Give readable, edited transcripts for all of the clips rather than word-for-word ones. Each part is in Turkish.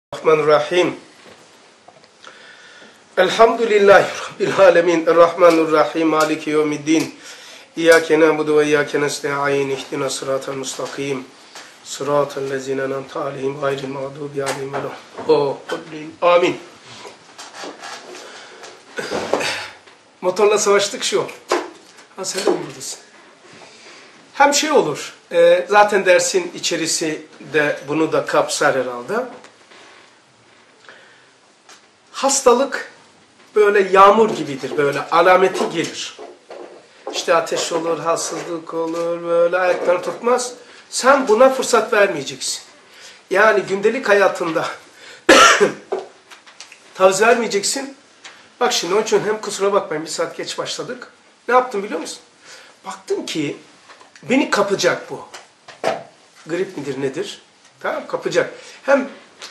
Bismillahirrahmanirrahim. Elhamdülillahi Rabbil alemin. Errahmanirrahim. Maliki yevmiddin. İyyâke na'budu ve iyyâke nesta'in. İhdina sıratal mustakim. Sıratal lezîne en'amte aleyhim gayril mağdûbi aleyhim ve lehum. Amin. Motorla savaştık şu. Ha sen de mi buradasın? Hem şey olur. Zaten dersin içerisi de bunu da kapsar herhalde. Hastalık böyle yağmur gibidir, böyle alameti gelir. İşte ateş olur, halsizlik olur, böyle ayaklarını tutmaz. Sen buna fırsat vermeyeceksin. Yani gündelik hayatında taviz vermeyeceksin. Bak şimdi onun için hem kusura bakmayın bir saat geç başladık. Ne yaptım biliyor musun? Baktım ki beni kapacak bu. Grip midir nedir? Tamam kapacak. Hem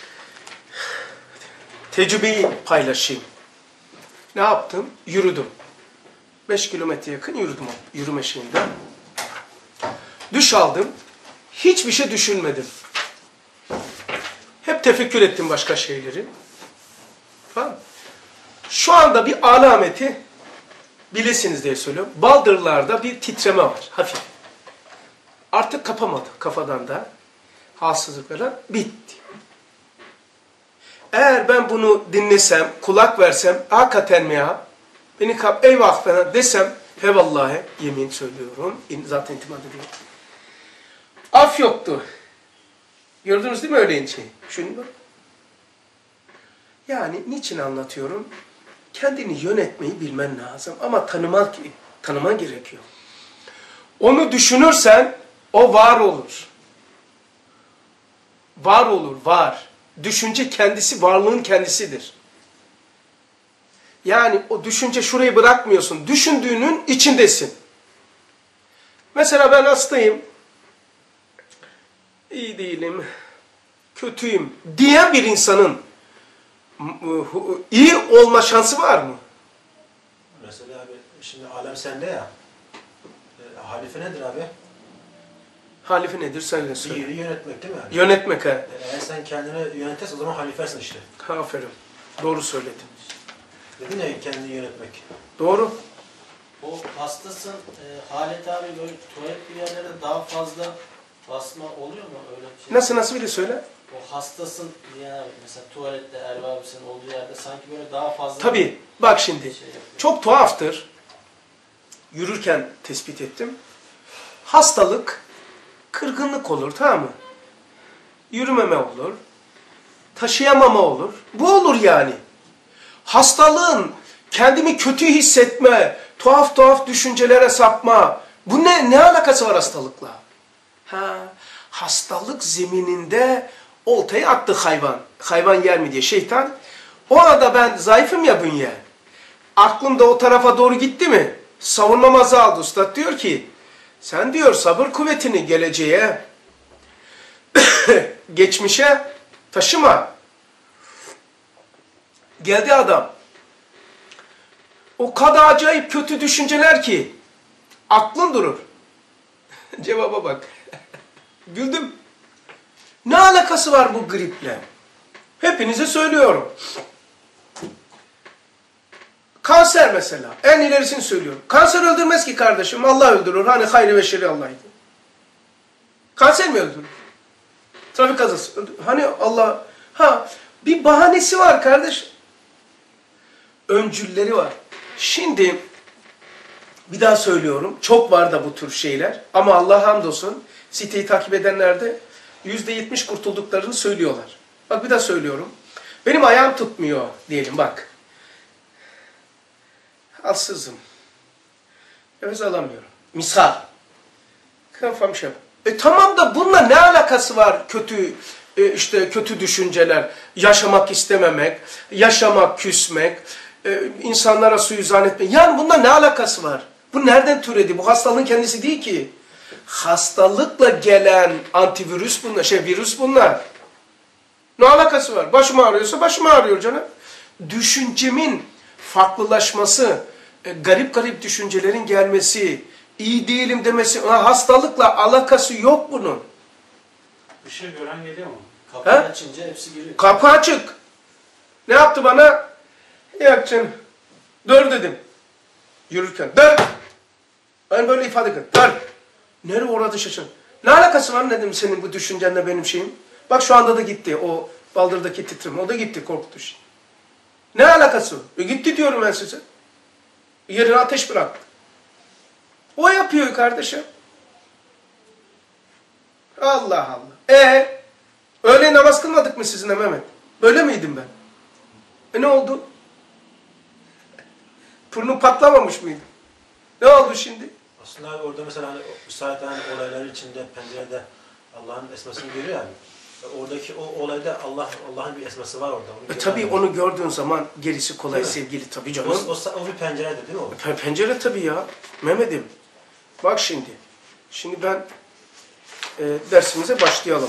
tecrübeyi paylaşayım. Ne yaptım? Yürüdüm. 5 kilometre yakın yürüdüm yürüme şeyinde. Duş aldım. Hiçbir şey düşünmedim. Hep tefekkür ettim başka şeyleri. Tamam. Şu anda bir alameti bilesiniz diye söylüyorum. Baldırlarda bir titreme var. Hafif. Artık kapamadı kafadan da. Halsizlik falan bitti. Eğer ben bunu dinlesem, kulak versem, hakikaten mi ya? Beni eyvah falan desem, he vallahi yemin söylüyorum, zaten itimat ediyorum. Af yoktu. Gördünüz değil mi öyle şeyi? Şunu bak. Yani niçin anlatıyorum? Kendini yönetmeyi bilmen lazım ama tanıman gerekiyor. Onu düşünürsen o var olur. Var olur, var. Düşünce kendisi varlığın kendisidir. Yani o düşünce şurayı bırakmıyorsun. Düşündüğünün içindesin. Mesela ben hastayım. İyi değilim. Kötüyüm diyen bir insanın iyi olma şansı var mı? Mesela abi şimdi alem sende ya. Halife nedir abi? Halife nedir? Söyle. İyi yönetmek değil mi? Yani? Yönetmek ha. Eğer sen kendini yönetirsen o zaman halifesin işte. Aferin. Doğru söyledin. Dedin ya kendini yönetmek. Doğru. O hastasın, Halet abi böyle tuvalet bir yerlerde daha fazla basma oluyor mu öyle bir şey? Nasıl bir de söyle? O hastasın diye mesela tuvalette Erva abisinin olduğu yerde sanki böyle daha fazla... Tabii. Bak şimdi. Çok tuhaftır. Yürürken tespit ettim. Hastalık kırgınlık olur, tamam mı? Yürümeme olur. Taşıyamama olur. Bu olur yani. Hastalığın kendimi kötü hissetme, tuhaf düşüncelere sapma. Bu ne alakası var hastalıkla? Hastalık zemininde oltayı attı hayvan. Hayvan yer mi diye şeytan. O arada ben zayıfım ya bünye. Aklım da o tarafa doğru gitti mi? Savunmam azaldı. Üstad diyor ki, sen diyor sabır kuvvetini geleceğe, geçmişe taşıma. Geldi adam. O kadar acayip kötü düşünceler ki aklın durur. Cevaba bak. Güldüm. Ne alakası var bu griple? Hepinize söylüyorum. Kanser mesela. En ilerisini söylüyorum. Kanser öldürmez ki kardeşim. Allah öldürür. Hani hayri ve şerri Allah'ydı. Kanser mi öldürür? Trafik kazası. Hani Allah... bir bahanesi var kardeş. Öncülleri var. Şimdi bir daha söylüyorum. Çok var da bu tür şeyler. Ama Allah hamdolsun siteyi takip edenler de %70 kurtulduklarını söylüyorlar. Bak bir daha söylüyorum. Benim ayağım tutmuyor diyelim bak. Halsizim. Nefes alamıyorum. Misal. Kafam şey. Tamam da bununla ne alakası var kötü düşünceler, yaşamak istememek, yaşamak, küsmek, insanlara suizan etmek. Yani bununla ne alakası var? Bu nereden türedi? Bu hastalığın kendisi değil ki. Hastalıkla gelen antivirüs bunlar, virüs bunlar. Ne alakası var? Başım ağrıyorsa başım ağrıyor canım. Düşüncemin farklılaşması, garip düşüncelerin gelmesi, iyi değilim demesi, hastalıkla alakası yok bunun. Işığı gören geliyor mu? Kapıyı açınca hepsi giriyor. Kapı açık. Ne yaptı bana? Yok canım. Dur dedim. Yürürken. Dur. Ben böyle ifade ettim. Dur. Nereye uğradı şaşırdım. Ne alakası var dedim senin bu düşüncenle benim şeyim. Bak şu anda da gitti. O baldırdaki titreme. O da gitti korktu. Ne alakası var? Gitti diyorum ben size. Yerine ateş bıraktı. O yapıyor kardeşim. Allah Allah. Öğle namaz kılmadık mı sizinle Mehmet? Böyle miydim ben? Ne oldu? Burnum patlamamış mıydı? Ne oldu şimdi? Aslında abi orada mesela hani müsait hani olayların içinde pencerede Allah'ın esmasını görüyor yani. Oradaki o olayda Allah'ın bir esması var orada. Tabii onu gördüğün zaman gerisi kolay sevgili tabii canım. O bir pencerede değil mi o? Pencere tabii ya. Mehmet'im. Bak şimdi. Şimdi ben dersimize başlayalım.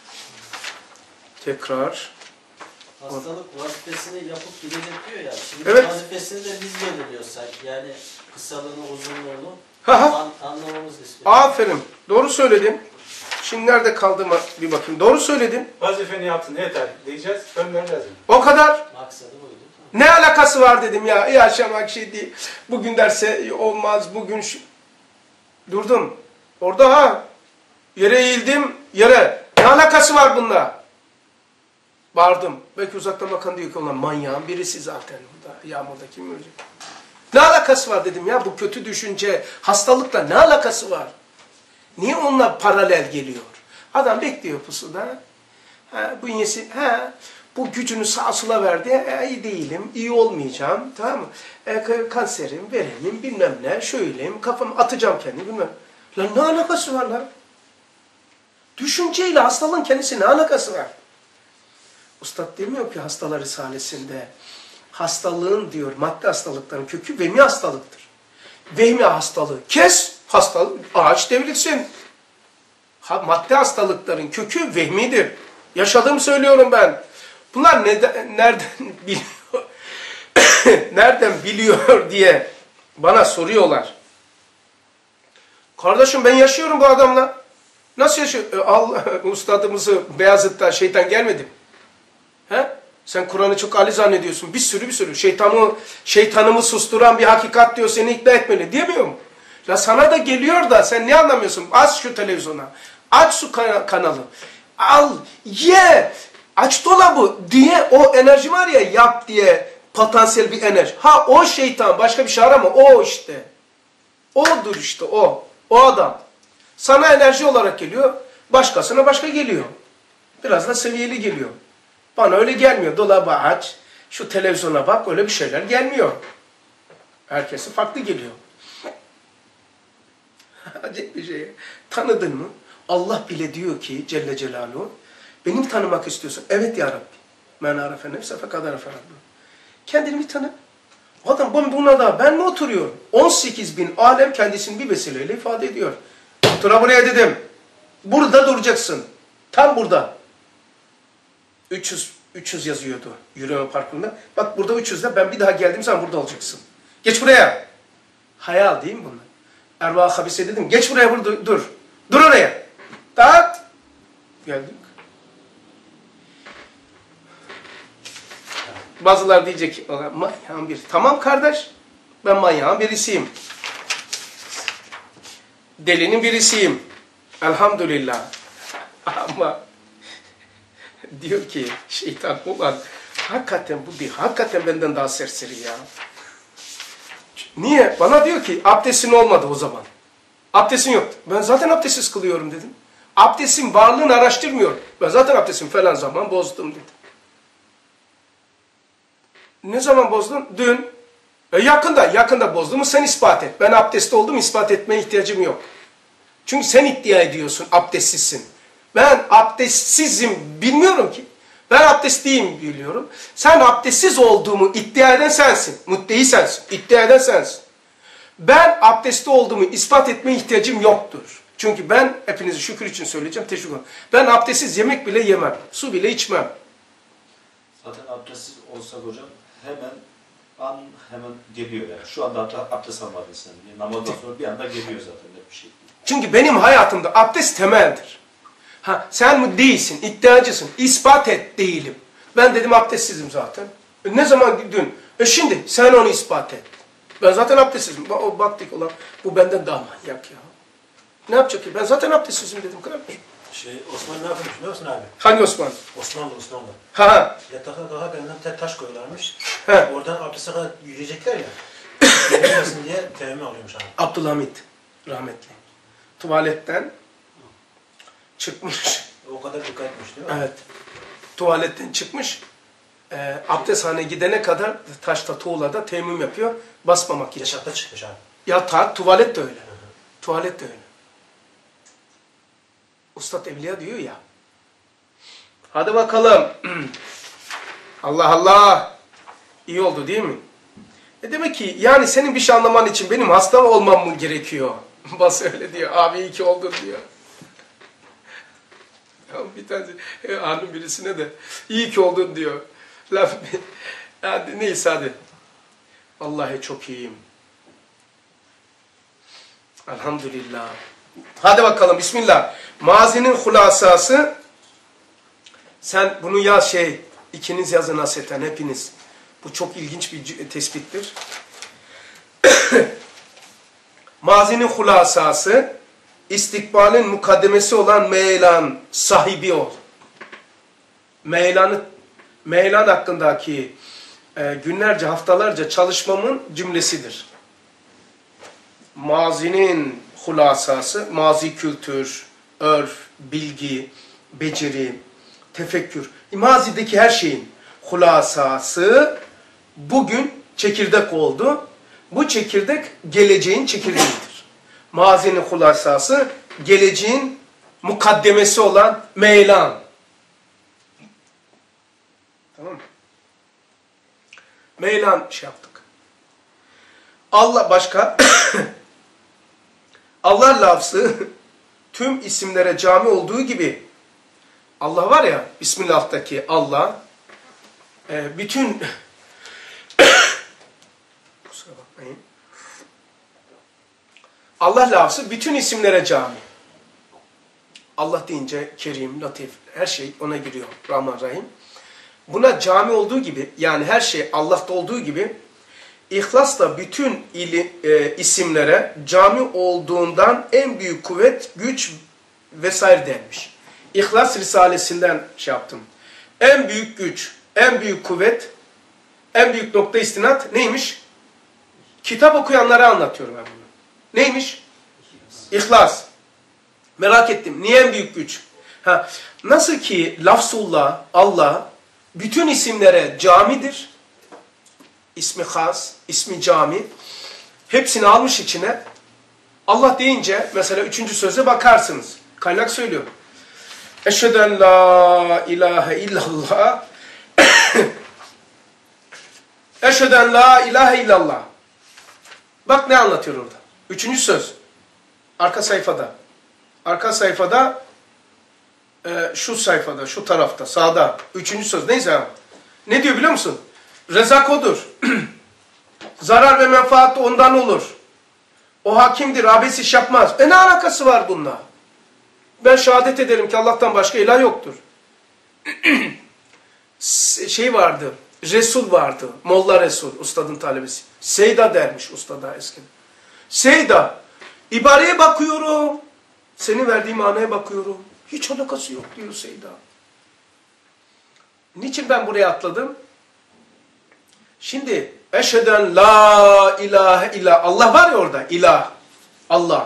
Tekrar. Hastalık vazifesini yapıp gidecek diyor ya. Şimdi Evet. vazifesini de biz belirliyoruz sanki. Yani kısalığını, uzunluğunu anlamamız istiyor. Aferin. Doğru söyledin. Şimdi nerede kaldığıma bir bakayım. Doğru söyledin. Vazifeni yaptın yeter diyeceğiz, göndereceğiz. O kadar. Maksadı buydu. Ne alakası var dedim ya. İyi akşam şey değil. Bugün derse olmaz. Bugün durdum. Orada yere eğildim. Yere. Ne alakası var bununla? Bağırdım. Belki uzaktan bakan diyor ki olan manyağın birisi zaten. Burada yağmurda kim ölecek? Ne alakası var dedim ya. Bu kötü düşünce hastalıkla ne alakası var? Niye onunla paralel geliyor? Adam bekliyor pusuda. Bünyesi, bu gücünü sağa sola verdi. İyi değilim, iyi olmayacağım. Tamam mı? Kanserim, veremim, bilmem ne, şöyleyim, kafamı atacağım kendimi, bilmem. Lan ne alakası var lan? Düşünceyle hastalığın kendisi ne alakası var? Ustad demiyor ki hastalar risalesinde. Hastalığın diyor, madde hastalıkların kökü vehmi hastalıktır. Vehmi hastalığı kes, hastalık, ağaç devrilsin. Madde hastalıkların kökü vehmidir. Yaşadığımı söylüyorum ben. Bunlar nereden biliyor? Nereden biliyor diye bana soruyorlar. Kardeşim ben yaşıyorum bu adamla. Nasıl yaşıyor? Allah ustadımızı Beyazıt'ta şeytan gelmedi mi? Sen Kur'an'ı çok ali zannediyorsun. Bir sürü. Şeytanımı susturan bir hakikat diyor seni ikna etmeli. Diyemiyor mu? Ya sana da geliyor da sen ne anlamıyorsun? Aç şu televizyona. Aç şu kanalı. Al, ye. Aç dolabı diye o enerji var ya yap diye potansiyel bir enerji. O şeytan başka bir şey arama. O işte. Odur işte o. O adam. Sana enerji olarak geliyor. Başkasına başka geliyor. Biraz da seviyeli geliyor. Bana öyle gelmiyor. Dolabı aç. Şu televizyona bak. Öyle bir şeyler gelmiyor. Herkese farklı geliyor. Acayip bir şey. Tanıdın mı? Allah bile diyor ki Celle Celaluhu benim tanımak istiyorsun. Evet ya Rabbi. Men arefe nefse fekad arefe Rabbi. Kendini bir tanı. Adam buna da ben mi oturuyorum? 18.000 alem kendisini bir vesileyle ifade ediyor. Otura buraya dedim. Burada duracaksın. Tam burada. 300 yazıyordu yürüme parkında. Bak burada 300'de ben bir daha geldiğim zaman burada olacaksın. Geç buraya. Hayal değil mi bunlar? Erva habise dedim. Geç buraya dur. Dur oraya. Tak. Geldik. Bazılar diyecek ki manyağın biri. Tamam kardeş. Ben manyağın birisiyim. Delinin birisiyim. Elhamdülillah. Ama diyor ki şeytan ulan hakikaten bu değil. Hakikaten benden daha serseri ya. Niye? Bana diyor ki abdestin olmadı o zaman. Abdestin yoktu. Ben zaten abdestsiz kılıyorum dedim. Abdestin varlığını araştırmıyorum. Ben zaten abdestim falan zaman bozdum dedim. Ne zaman bozdun? Dün. Yakında bozduğumu sen ispat et. Ben abdestli olduğumu ispat etmeye ihtiyacım yok. Çünkü sen iddia ediyorsun abdestsizsin. Ben abdestsizim bilmiyorum ki. Ben abdestliyim biliyorum. Sen abdestsiz olduğumu iddia eden sensin. Muddeyi sensin. İddia eden sensin. Ben abdestli olduğumu ispat etmeye ihtiyacım yoktur. Çünkü ben hepinizi şükür için söyleyeceğim. Teşekkür ederim. Ben abdestsiz yemek bile yemem. Su bile içmem. Zaten abdestsiz olsak hocam hemen geliyor yani. Şu anda abdest almadın sen. Namazdan sonra bir anda geliyor zaten bir şey. Çünkü benim hayatımda abdest temeldir. Ha, sen değilsin, iddiacısın. İspat et, değilim. Ben dedim abdestsizim zaten. Ne zaman dün? Şimdi sen onu ispat et. Ben zaten abdestsizim. O baktık olan bu benden daha manyak ya. Ne yapacak ki? Ben zaten abdestsizim dedim kardeşim. Osman ne yapmış biliyor musun abi? Hangi Osman? Osmanlı. Ha. Yatağa kalkarken önüne taş koyuyorlarmış. He. Oradan abdeste kadar yürüyecekler ya. Yürümesin diye teyemmüm alıyormuş abi. Abdülhamit rahmetli. Tuvaletten çıkmış. O kadar dikkat etmiş değil mi? Evet. Tuvaletten çıkmış. Abdesthaneye gidene kadar taşta, tuğlada teyemmüm yapıyor. Basmamak için. Yaşakta çıkmış abi. Ya tuvalet de öyle. Tuvalet de öyle. Ustad Evliya diyor ya. Hadi bakalım. Allah Allah. İyi oldu değil mi? Demek ki yani senin bir şey anlaman için benim hasta olmam mı gerekiyor? Bas öyle diyor. Abi iyi ki oldun diyor. Ya bir tane hanım birisine de iyi ki oldun diyor. Laf, hadi neyse hadi. Vallahi çok iyiyim. Elhamdülillah. Hadi bakalım bismillah. Mazinin hulasası. Sen bunu yaz ikiniz yazın hasreten hepiniz. Bu çok ilginç bir tespittir. Mazinin hulasası, istikbalin mukaddemesi olan meylan sahibi ol. Meylan hakkındaki günlerce, haftalarca çalışmamın cümlesidir. Mazinin hulasası, mazi kültür, örf, bilgi, beceri, tefekkür. Mazideki her şeyin hulasası bugün çekirdek oldu. Bu çekirdek geleceğin çekirdeğidir. Mazinin hulasası geleceğin mukaddemesi olan meylan. Tamam mı? Meylan yaptık. Allah başka Allah lafzı tüm isimlere cami olduğu gibi Allah var ya Bismillah'taki Allah bütün kusura bakmayın. Allah lafzı bütün isimlere cami. Allah deyince Kerim, Latif her şey ona giriyor. Rahman Rahim. Buna cami olduğu gibi yani her şey Allah'ta olduğu gibi İhlasla bütün isimlere cami olduğundan en büyük kuvvet, güç vesaire denmiş. İhlas Risalesinden yaptım. En büyük güç, en büyük kuvvet, en büyük nokta istinat neymiş? Kitap okuyanlara anlatıyorum ben bunu. Neymiş? İhlas. Merak ettim. Niye en büyük güç? Nasıl ki lafzullah, Allah bütün isimlere camidir. İsmi has, ismi cami. Hepsini almış içine. Allah deyince mesela 3. söze bakarsınız. Kaynak söylüyor. Eşheden la ilahe illallah. Eşheden la ilahe illallah. Bak ne anlatıyor orada. 3. söz. Arka sayfada. Arka sayfada şu sayfada, şu tarafta, sağda. 3. söz. Neyse. Ne diyor biliyor musun? Rezak odur. Zarar ve menfaat ondan olur. O hakimdir, abes iş yapmaz. Ne alakası var bununla? Ben şehadet ederim ki Allah'tan başka ilah yoktur. Vardı, Resul vardı. Molla Resul, ustadın talebesi. Seyda dermiş ustada eskiden. Seyda, ibareye bakıyorum. Senin verdiğin manaya bakıyorum. Hiç alakası yok diyor Seyda. Niçin ben buraya atladım? Şimdi eşheden la ilahe illallah. Allah var ya orada. İlah. Allah.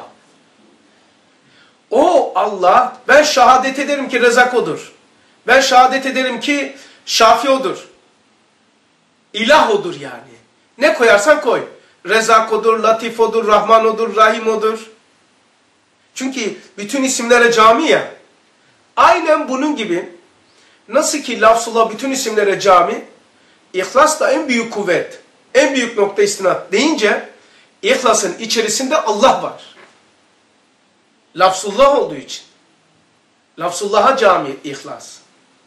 O Allah, ben şehadet ederim ki Rezak odur. Ben şehadet ederim ki Şafi odur. İlah odur yani. Ne koyarsan koy. Rezak odur, Latif odur, Rahman odur, Rahim odur. Çünkü bütün isimlere cami ya. Aynen bunun gibi nasıl ki lafzullah bütün isimlere cami, İhlas da en büyük kuvvet, en büyük nokta istinat deyince İhlas'ın içerisinde Allah var. Lafzullah olduğu için. Lafzullah'a cami İhlas.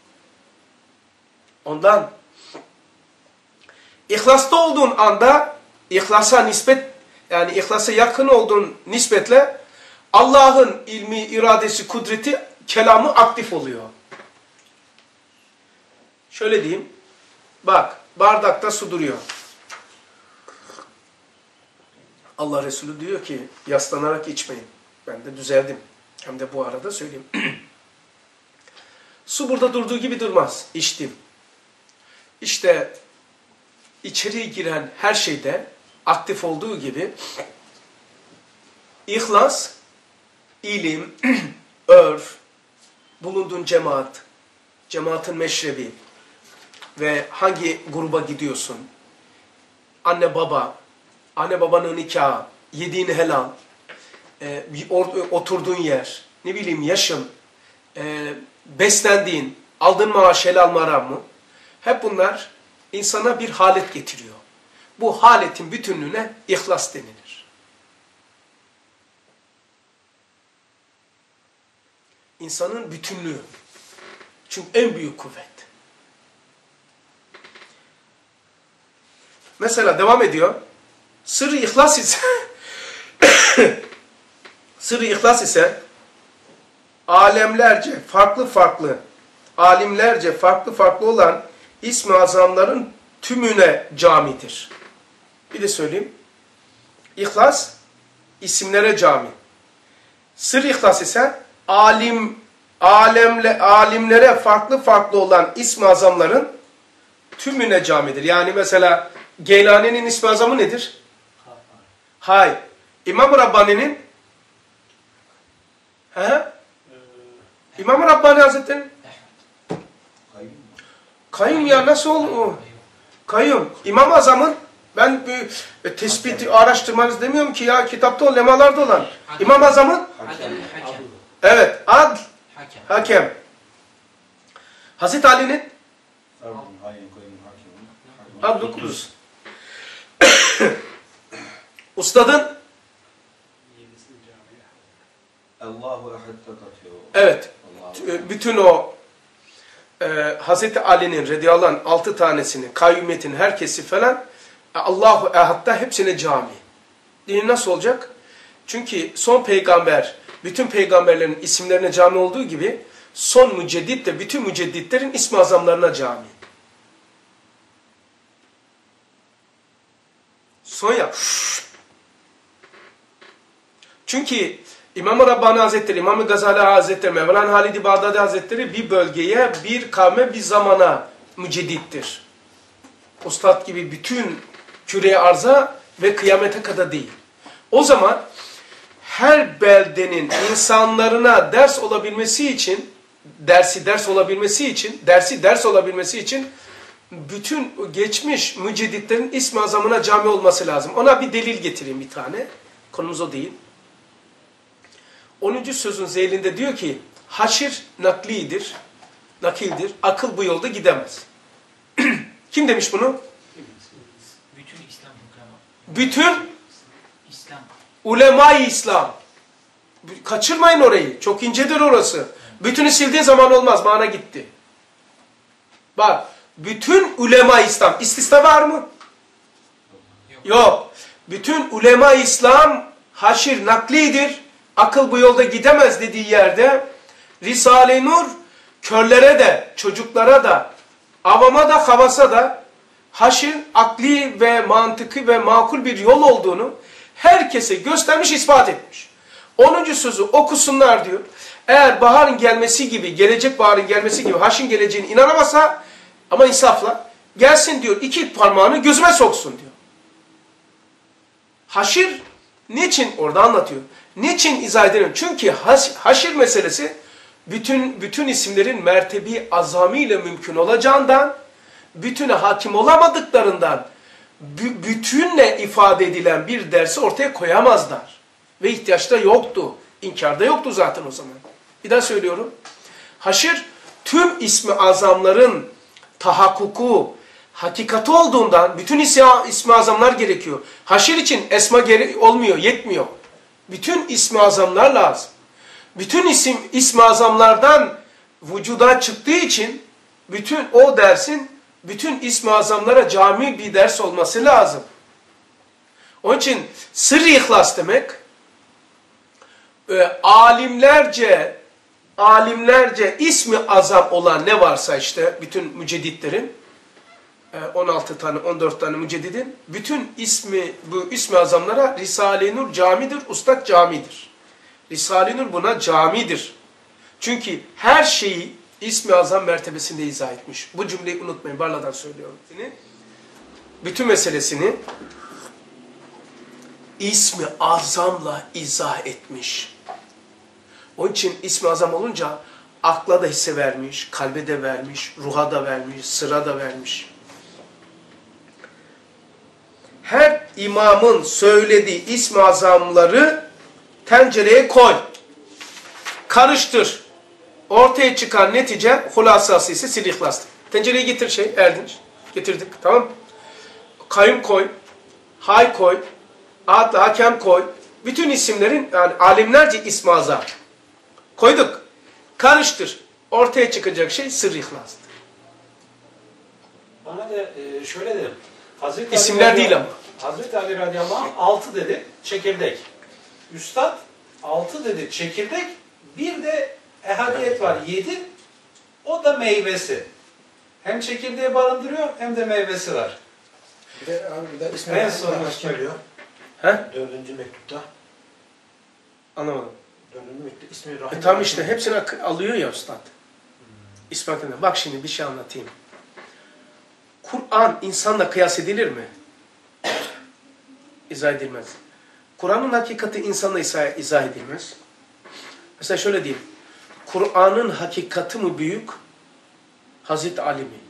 Ondan İhlas'ta olduğun anda İhlas'a nispet yani İhlas'a yakın olduğun nispetle Allah'ın ilmi, iradesi, kudreti kelamı aktif oluyor. Şöyle diyeyim. Bak, bardakta su duruyor. Allah Resulü diyor ki, yaslanarak içmeyin. Ben de düzeldim. Hem de bu arada söyleyeyim. Su burada durduğu gibi durmaz. İçtim. İşte içeriye giren her şeyde aktif olduğu gibi ihlas, ilim, örf, bulunduğun cemaat, cemaatin meşrebi ve hangi gruba gidiyorsun, anne babanın nikahı, yediğin helal, oturduğun yer, ne bileyim yaşın, beslendiğin, aldığın maaş helal mı haram mı? Hep bunlar insana bir halet getiriyor. Bu haletin bütünlüğüne ihlas denilir. İnsanın bütünlüğü. Çünkü en büyük kuvvet. Mesela devam ediyor. Sırrı ihlas ise alimlerce farklı olan İsmi Azamların tümüne camidir. Bir de söyleyeyim. İhlas isimlere cami. Sır ihlas ise alimlere farklı olan İsmi Azamların tümüne camidir. Yani mesela Geylani'nin İsmi Azamı nedir? Hayır. İmam-ı Rabbani'nin İmam-ı Rabbani Hazretleri'nin kayyum ya nasıl olur? Kayyum. İmam-ı Azam'ın ben tespiti araştırmanız demiyorum ki ya kitapta o lemalarda olan. İmam-ı Azam'ın evet adl hakem. Hazreti Ali'nin Abdül Kudüs. Ustadın Allahu ehad'te katıyor. Evet. Bütün o Hazreti Ali'nin radıyallahu anh 6 tanesini, kayyumiyetin herkesi falan Allahu ehad'ta hepsine cami. Nasıl olacak? Çünkü son peygamber, bütün peygamberlerin isimlerine cami olduğu gibi son müceddit de bütün mücedditlerin ismi azamlarına cami. Son ya. Çünkü İmam-ı Rabbani Hazretleri, İmam-ı Gazali Hazretleri, Mevlana Halid-i Bağdadi Hazretleri bir bölgeye, bir kavme, bir zamana müceddittir. Ustad gibi bütün küre arza ve kıyamete kadar değil. O zaman her beldenin insanlarına ders olabilmesi için, dersi ders olabilmesi için bütün geçmiş mücedditlerin ismi azamına cami olması lazım. Ona bir delil getireyim bir tane. Konumuz o değil. 10. sözün zeylinde diyor ki, haşir naklidir, nakildir, akıl bu yolda gidemez. Kim demiş bunu? Bütün İslam ulema. Bütün İslam. ulema-i İslam. Kaçırmayın orayı. Çok incedir orası. Bütünü sildiğin zaman olmaz. Mana gitti. Bak. Bütün ulema-i İslam. İstisna var mı? Yok. Bütün ulema-i İslam haşir naklidir. Akıl bu yolda gidemez dediği yerde Risale-i Nur körlere de, çocuklara da, avama da, havasa da haşir, akli ve mantıklı ve makul bir yol olduğunu herkese göstermiş, ispat etmiş. 10. sözü okusunlar diyor. Eğer baharın gelmesi gibi, gelecek baharın gelmesi gibi haşin geleceğine inanamazsa ama insafla gelsin diyor, 2 parmağını gözüme soksun diyor. Haşir niçin orada anlatıyor? Niçin izah edemiyorum? Çünkü haşir meselesi bütün isimlerin mertebi azamiyle mümkün olacağından, bütüne hakim olamadıklarından bütünle ifade edilen bir dersi ortaya koyamazlar. Ve ihtiyaç da yoktu. İnkarda yoktu zaten o zaman. Bir daha söylüyorum. Haşir tüm ismi azamların tahakkuku, hakikati olduğundan bütün ismi azamlar gerekiyor. Haşir için esma olmuyor, yetmiyor. Bütün ismi azamlar lazım. Bütün ismi azamlardan vücuda çıktığı için bütün o dersin bütün ismi azamlara cami bir ders olması lazım. Onun için sırrı ihlas demek alimlerce alimlerce ismi azam olan ne varsa işte bütün mücedditlerin 16 tane 14 tane müceddidin bütün bu ismi azamlara Risale-i Nur camidir, Ustad camidir. Risale-i Nur buna camidir. Çünkü her şeyi ismi azam mertebesinde izah etmiş. Bu cümleyi unutmayın. Barla'dan söylüyorum. Bütün meselesini ismi azamla izah etmiş. Onun için ismi azam olunca akla da hisse vermiş, kalbe de vermiş, ruha da vermiş, sıra da vermiş. Her imamın söylediği ismi azamları tencereye koy. Karıştır. Ortaya çıkan netice hulasası ise sil-İhlas'tır. Tencereye getir Erdinç. Getirdik, tamam mı? Kayyum koy, hay koy, adlı hakem koy. Bütün isimlerin yani alimlerce ismi azam koyduk. Karıştır. Ortaya çıkacak şey sır-İhlas'tır. Bana da şöyle dedim. Hazreti İsimler değil ama. Hazreti Ali radıyallahu anh 6 dedi çekirdek. Üstad 6 dedi çekirdek. Bir de ehadiyet var 7. O da meyvesi. Hem çekirdeği barındırıyor hem de meyvesi var. Bir de abi bir de ismi En sonunda Rahman söylüyor. He? 4. mektupta. Anlamadım. 4. mektupta ismi Rahman. Tam işte hepsini alıyor ya Üstad. İspatına. Bak şimdi bir şey anlatayım. Kur'an insanla kıyas edilir mi? İzah edilmez. Kur'an'ın hakikati insanla izah edilmez. Mesela şöyle diyeyim. Kur'an'ın hakikati mi büyük? Hazreti Ali mi?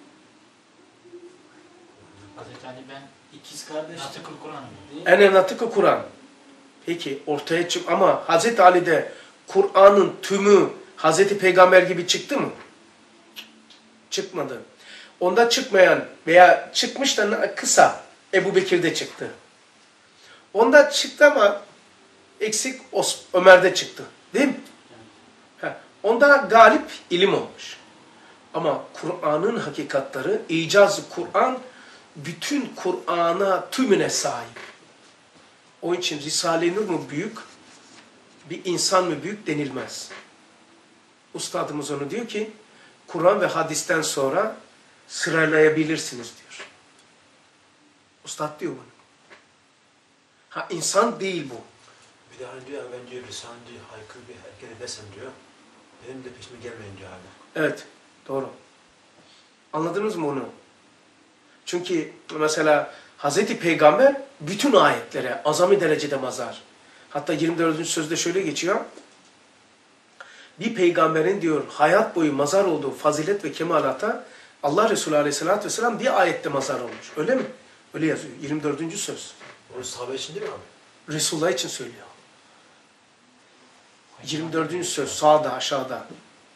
Hazreti Ali ben İkiz kardeş. Natıkul Kur'an'ım. En natıkı Kur'an. Peki ortaya çık ama Hazreti Ali'de Kur'an'ın tümü Hazreti Peygamber gibi çıktı mı? Çıkmadı. Onda çıkmayan veya çıkmış da kısa Ebu Bekir'de çıktı. Onda çıktı ama eksik Ömer'de çıktı. Değil mi? Onda galip ilim olmuş. Ama Kur'an'ın hakikatları, icaz-ı Kur'an bütün Kur'an'a tümüne sahip. O için Risale-i Nur mu büyük, bir insan mı büyük denilmez. Ustadımız onu diyor ki, Kur'an ve hadisten sonra sıralayabilirsiniz diyor. Ustad diyor bunu. Ha insan değil bu. Bir de hani diyor ben diyor lisan diyor haykır bir hareket edersem diyor. Benim de peşime gelmeyin diyor abi. Evet, doğru. Anladınız mı onu? Çünkü mesela Hazreti Peygamber bütün ayetlere azami derecede mazhar. Hatta 24. sözde şöyle geçiyor. Bir peygamberin diyor hayat boyu mazhar olduğu fazilet ve kemalata Allah Resulü Aleyhisselatü Vesselam bir ayette mazhar olmuş. Öyle mi? Öyle yazıyor. 24. söz. O sahabe için değil mi abi? Resulullah için söylüyor. 24. söz sağda aşağıda.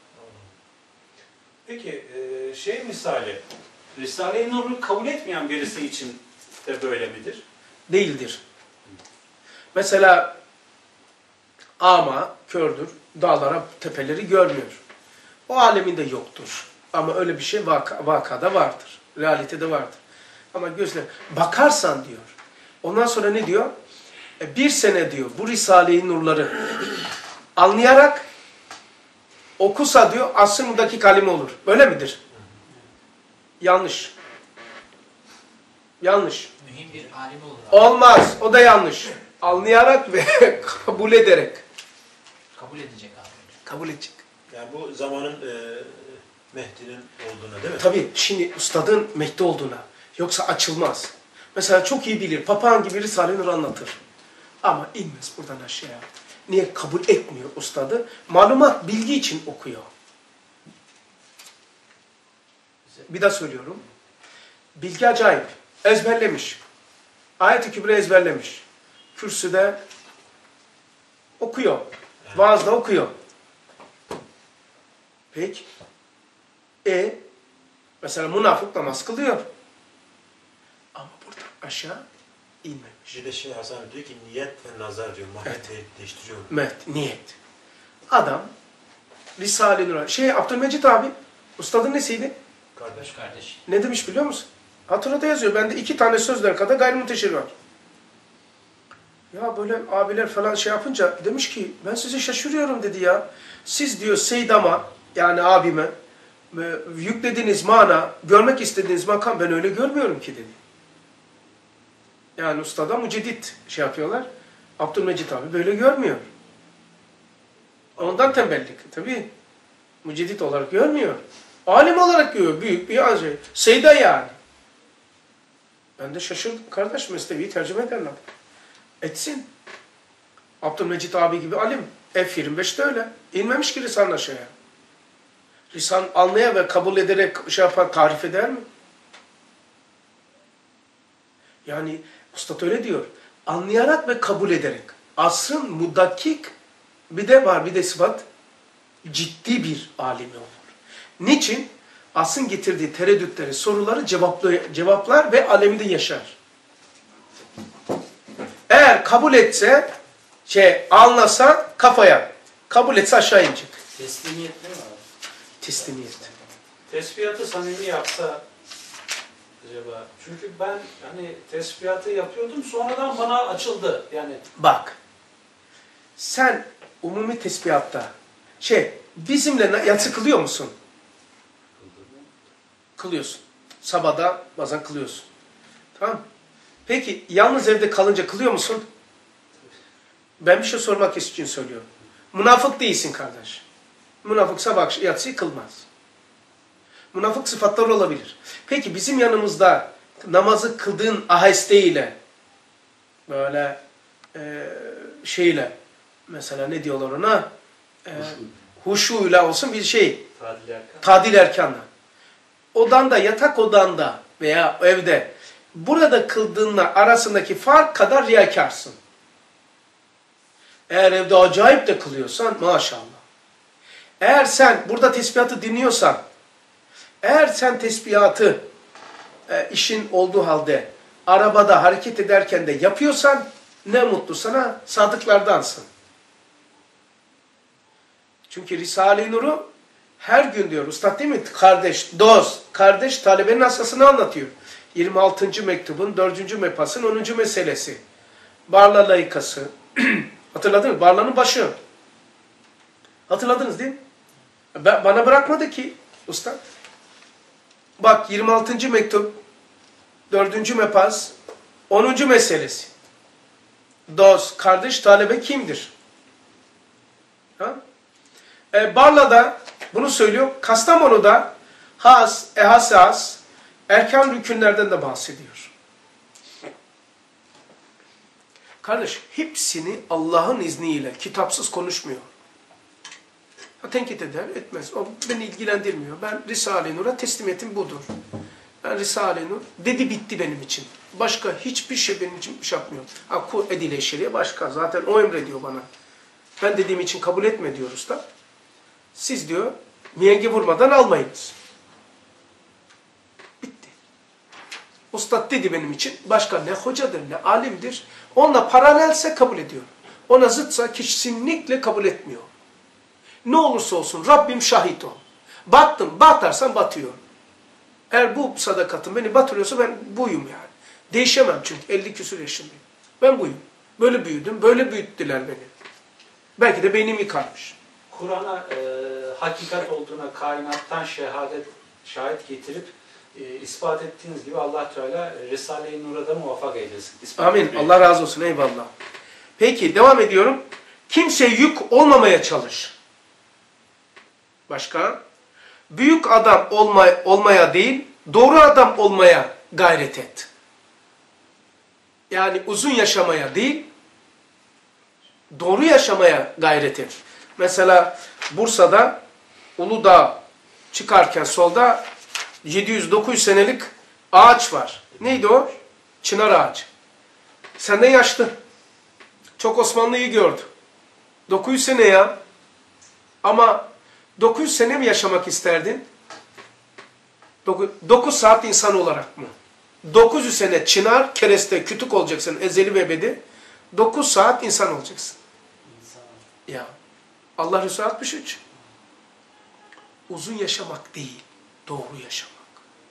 Peki misali Risale-i Nur'u kabul etmeyen birisi için de böyle midir? Değildir. Mesela ama kördür, dağlara, tepeleri görmüyor. O aleminde yoktur. Ama öyle bir şey vakada vardır. Realitede vardır. Ama gözle bakarsan diyor. Ondan sonra ne diyor? Bir sene diyor bu Risale-i Nur'ları anlayarak okusa diyor asrımdaki kalime olur. Böyle midir? Yanlış. Yanlış. mühim bir alim olur abi. Olmaz. O da yanlış. Anlayarak ve kabul ederek. Kabul edecek abi. Kabul edecek. Yani bu zamanın Mehdi'nin olduğuna değil mi? Tabii şimdi ustadın Mehdi olduğuna. Yoksa açılmaz. Mesela çok iyi bilir. Papağan gibi Risale-i Nur anlatır. Ama inmez buradan aşağıya. Niye? Kabul etmiyor ustadı. Malumat, bilgi için okuyor. Bir daha söylüyorum. Bilgi acayip. Ezberlemiş. Ayet-i Kübra ezberlemiş. Kürsüde okuyor. Vaazda okuyor. Peki. Mesela münafık namaz kılıyor. Ama burada aşağı inmemiş. Bir de Hasan diyor ki niyet ve nazar diyor. Mahiyet değiştiriyor. Niyet. Adam Risale-i Nur'a. Abdülmecit abi, ustadın nesiydi? Kardeş. Kardeş. Ne demiş biliyor musun? Hatırada yazıyor. Bende 2 tane sözler kadar gayrimunteşir var. Ya böyle abiler falan şey yapınca demiş ki ben sizi şaşırıyorum dedi ya. Siz diyor Seydam'a yani abime yüklediğiniz mana, görmek istediğiniz makam ben öyle görmüyorum ki dedi. Yani ustada müceddit şey yapıyorlar. Abdülmecit abi böyle görmüyor. Ondan tembellik tabii. Müceddit olarak görmüyor. Alim olarak görüyor. Büyük bir şey. Seyda yani. Ben de şaşırdım. Kardeş mesleği tercüme ederler. Etsin. Abdülmecit abi gibi alim. F25'te öyle. İnmemiş ki Risale-i Aşağı'ya. Lisan anlaya ve kabul ederek şey yapar, tarif eder mi? Yani Üstad öyle diyor. Anlayarak ve kabul ederek. Asrın mudakkik bir de var bir de sıfat ciddi bir alimi olur. Niçin? Asrın getirdiği tereddütleri, soruları cevaplar ve alemde yaşar. Eğer kabul etse, anlasa kafaya, kabul etse aşağı inecek. Teslimiyet değil mi abi? Teslimiyet. Tesbihatı samimi yapsa acaba? Çünkü ben hani tesbihatı yapıyordum sonradan bana açıldı. Yani Bak, sen umumi tesbihatta bizimle yatsı kılıyor musun? Kılıyorsun. Sabahda bazen kılıyorsun. Tamam. Peki yalnız evde kalınca kılıyor musun? Ben bir şey sormak için söylüyorum. Münafık değilsin kardeş. Münafık sabah yatsıyı kılmaz. Münafık sıfatları olabilir. Peki bizim yanımızda namazı kıldığın ahesteyle böyle mesela ne diyorlar ona? Huşuyla olsun bir şey. Tadil erkanla. Odanda, yatak odanda veya evde burada kıldığınla arasındaki fark kadar riyakarsın. Eğer evde acayip de kılıyorsan maşallah. Eğer sen burada tesbihatı dinliyorsan, eğer sen tesbihatı işin olduğu halde arabada hareket ederken de yapıyorsan ne mutlu sana, sadıklardansın. Çünkü Risale-i Nur'u her gün diyor Üstad değil mi? Kardeş, dost, kardeş talebenin hastasını anlatıyor. 26. mektubun 4. mepasın 10. meselesi. Barla layıkası. Hatırladınız mı? Barla'nın başı. Hatırladınız değil mi? Bana bırakmadı ki Üstad. Bak 26. mektup 4. mepas 10. meselesi. Dost, kardeş, talebe kimdir? Ha? Barla'da bunu söylüyor. Kastamonu'da ehasas, erkan rükünlerden de bahsediyor. Kardeş, hepsini Allah'ın izniyle kitapsız konuşmuyor. Tenkit eder, etmez. O beni ilgilendirmiyor. Ben Risale-i Nur'a teslimiyetim budur. Ben Risale-i Nur dedi bitti benim için. Başka hiçbir şey benim için şey yapmıyor. Edile şeriye başka. Zaten o emrediyor bana. Ben dediğim için kabul etme diyor usta. Siz diyor mihengi vurmadan almayınız. Bitti. Ustad dedi benim için. Başka ne hocadır ne alimdir. Onunla paralelse kabul ediyor. Ona zıtsa kesinlikle kabul etmiyor. Ne olursa olsun Rabbim şahit ol. Battım, batarsan batıyor. Eğer bu sadakatın beni batırıyorsa ben buyum yani. Değişemem çünkü 50 küsur yaşındayım. Ben buyum. Böyle büyüdüm, böyle büyüttüler beni. Belki de beynim yıkarmış. Kur'an'a hakikat olduğuna kainattan şahit getirip ispat ettiğiniz gibi Allah Teala Risale-i Nur'a da muvaffak eylesin. Amin. Allah razı olsun. Eyvallah. Peki devam ediyorum. Kimse yük olmamaya çalış. Başka? Büyük adam olmaya değil, doğru adam olmaya gayret et. Yani uzun yaşamaya değil, doğru yaşamaya gayret et. Mesela Bursa'da Uludağ çıkarken solda 700-900 senelik ağaç var. Neydi o? Çınar ağacı. Senden yaşlı. Çok Osmanlı'yı gördü. 900 sene ya. Ama 900 sene mi yaşamak isterdin? 9 saat insan olarak mı? 900 sene çınar, kereste, kütük olacaksın, ezeli ve ebedi. 9 saat insan olacaksın. Ya. Allah Resulü 63. Uzun yaşamak değil, doğru yaşamak.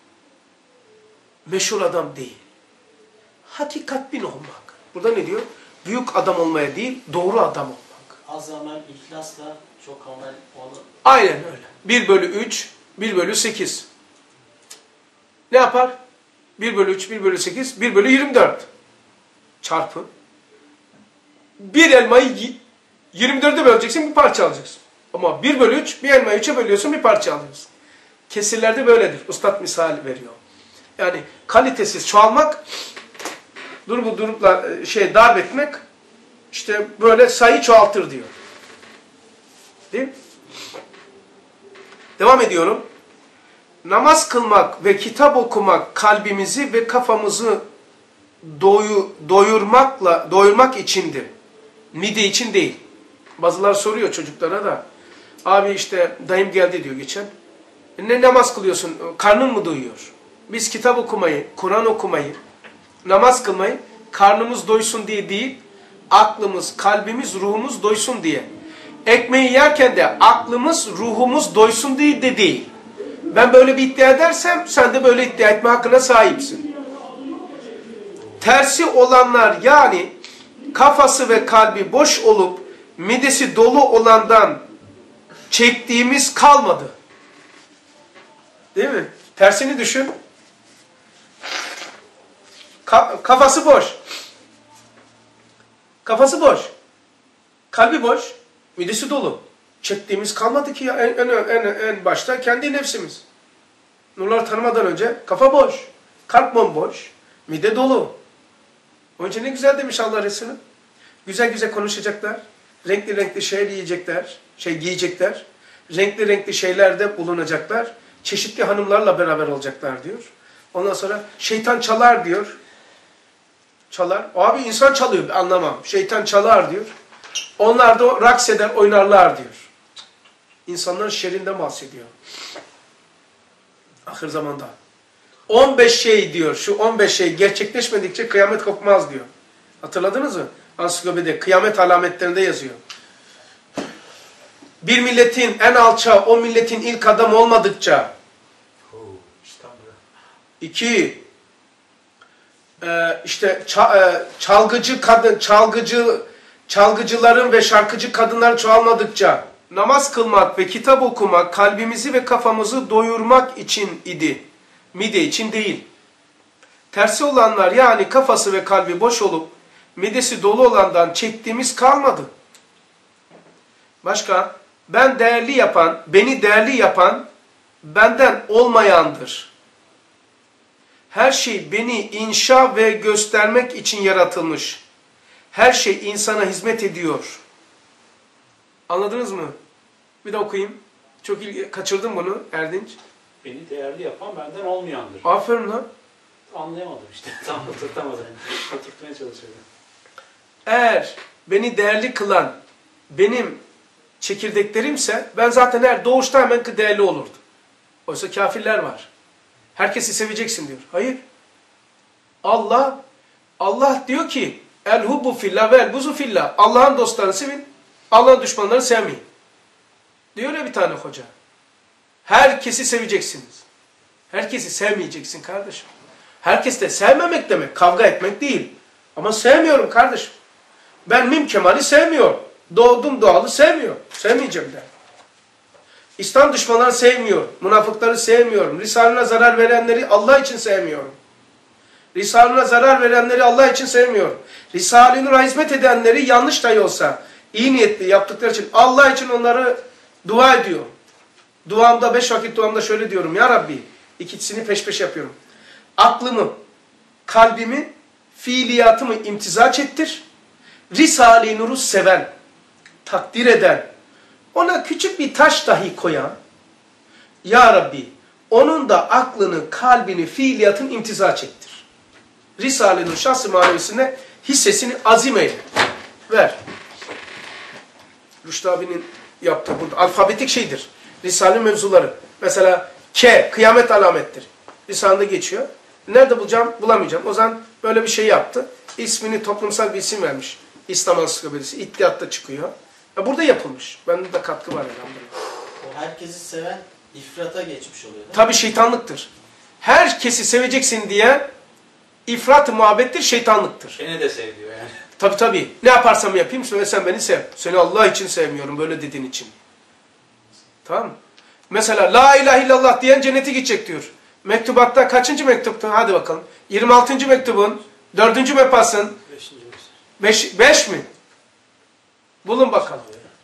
Meşhur adam değil. Hakikat bin olmak. Burada ne diyor? Büyük adam olmaya değil, doğru adam olmak. Az amel ihlasla çok amel olur. Aynen öyle. 1 bölü 3, 1 bölü 8. Ne yapar? 1 bölü 3, 1 bölü 8, 1 bölü 24. Çarpı. Bir elmayı 24'e böleceksin, bir parça alacaksın. Ama 1 bölü 3, bir elmayı 3'e bölüyorsun, bir parça alıyorsun. Kesirlerde böyledir. Üstad misal veriyor. Yani kalitesiz çoğalmak, durup darp etmek, işte böyle sayı çoğaltır diyor. Değil mi? Devam ediyorum. Namaz kılmak ve kitap okumak kalbimizi ve kafamızı doyurmak içindir. Mide için değil. Bazılar soruyor çocuklara da. Abi işte dayım geldi diyor geçen. Ne namaz kılıyorsun? Karnın mı doyuyor? Biz kitap okumayı, Kur'an okumayı, namaz kılmayı karnımız doysun diye değil, aklımız, kalbimiz, ruhumuz doysun diye. Ekmeği yerken de aklımız, ruhumuz doysun diye de değil. Ben böyle bir iddia edersem sen de böyle iddia etme hakkına sahipsin. Tersi olanlar yani kafası ve kalbi boş olup midesi dolu olandan çektiğimiz kalmadı. Değil mi? Tersini düşün. Kafası boş. Kafası boş. Kalbi boş. Midesi dolu. Çektiğimiz kalmadı ki ya en başta kendi nefsimiz. Nurları tanımadan önce kafa boş. Kalp bomboş. Mide dolu. Onun için ne güzel demiş Allah Resulü. Güzel güzel konuşacaklar. Renkli renkli şeyler yiyecekler. Giyecekler. Renkli renkli şeylerde bulunacaklar. Çeşitli hanımlarla beraber olacaklar diyor. Ondan sonra şeytan çalar diyor. Çalar. Abi insan çalıyor. Anlamam. Şeytan çalar diyor. Onlar da raks eder, oynarlar diyor. İnsanların şerrinden bahsediyor. Ahir zamanda. 15 şey diyor. Şu 15 şey gerçekleşmedikçe kıyamet kopmaz diyor. Hatırladınız mı? Ansiklopedide kıyamet alametlerinde yazıyor. Bir milletin en alçağı o milletin ilk adamı olmadıkça. 2. İşte çalgıcı kadın, çalgıcıların ve şarkıcı kadınlar çoğalmadıkça namaz kılmak ve kitap okumak kalbimizi ve kafamızı doyurmak için idi. Mide için değil. Tersi olanlar yani kafası ve kalbi boş olup midesi dolu olandan çektiğimiz kalmadı. Başka? Beni değerli yapan benden olmayandır. Her şey beni inşa ve göstermek için yaratılmış. Her şey insana hizmet ediyor. Anladınız mı? Bir de okuyayım. Çok kaçırdım bunu Erdinç. Beni değerli yapan benden olmayandır. Aferin lan. Anlayamadım işte. Tam oturtamadım. Oturtmaya çalışıyorum. Eğer beni değerli kılan benim çekirdeklerimse ben zaten her doğuşta hemen değerli olurdum. Oysa kafirler var. Herkesi seveceksin diyor. Hayır. Allah diyor ki el hubbu fillah ve el buzu fillah. Allah'ın dostlarını sevin, Allah'ın düşmanlarını sevmeyin. Diyor ya bir tane hoca. Herkesi seveceksiniz. Herkesi sevmeyeceksin kardeşim. Herkes de sevmemek demek, kavga etmek değil. Ama sevmiyorum kardeşim. Ben Mim Kemal'i sevmiyorum. Doğdum doğalı sevmiyorum. Sevmeyeceğim de. İslam düşmanlarını sevmiyorum. Münafıkları sevmiyorum. Risalına zarar verenleri Allah için sevmiyorum. Risalına zarar verenleri Allah için sevmiyorum. Risale-i Nur'a hizmet edenleri yanlış dahi olsa iyi niyetli yaptıkları için Allah için onları dua ediyorum. Duamda 5 vakit duamda şöyle diyorum. Ya Rabbi ikisini peş peşe yapıyorum. Aklımı, kalbimi, fiiliyatımı imtizaç ettir. Risale-i Nur'u seven, takdir eden, ona küçük bir taş dahi koyan, Ya Rabbi onun da aklını, kalbini, fiiliyatını imtizaç ettir. Risale-i Nur şahs-ı manevisine hissesini azim eyle. Ver. Rüştü abinin yaptığı burada alfabetik şeydir. Risale mevzuları. Mesela K, kıyamet alamettir. Risale'de geçiyor. Nerede bulacağım? Bulamayacağım. O zaman böyle bir şey yaptı. İsmini toplumsal bir isim vermiş. İslam Ansiklopedisi. İttihat'ta çıkıyor. Ya burada yapılmış. Bende de katkı var elhamdülillah. O herkesi seven ifrata geçmiş oluyor değil mi? Tabii şeytanlıktır. Herkesi seveceksin diye ifrat-ı muhabbettir, şeytanlıktır. Beni de sev diyor yani. Tabii. Ne yaparsam yapayım sen beni sev. Seni Allah için sevmiyorum böyle dediğin için. Tamam mı? Mesela la ilahe illallah diyen cennete gidecek diyor. Mektubatta kaçıncı mektupta? Hadi bakalım. 26. mektubun 4. mefasın 5 mi? Bulun bakalım.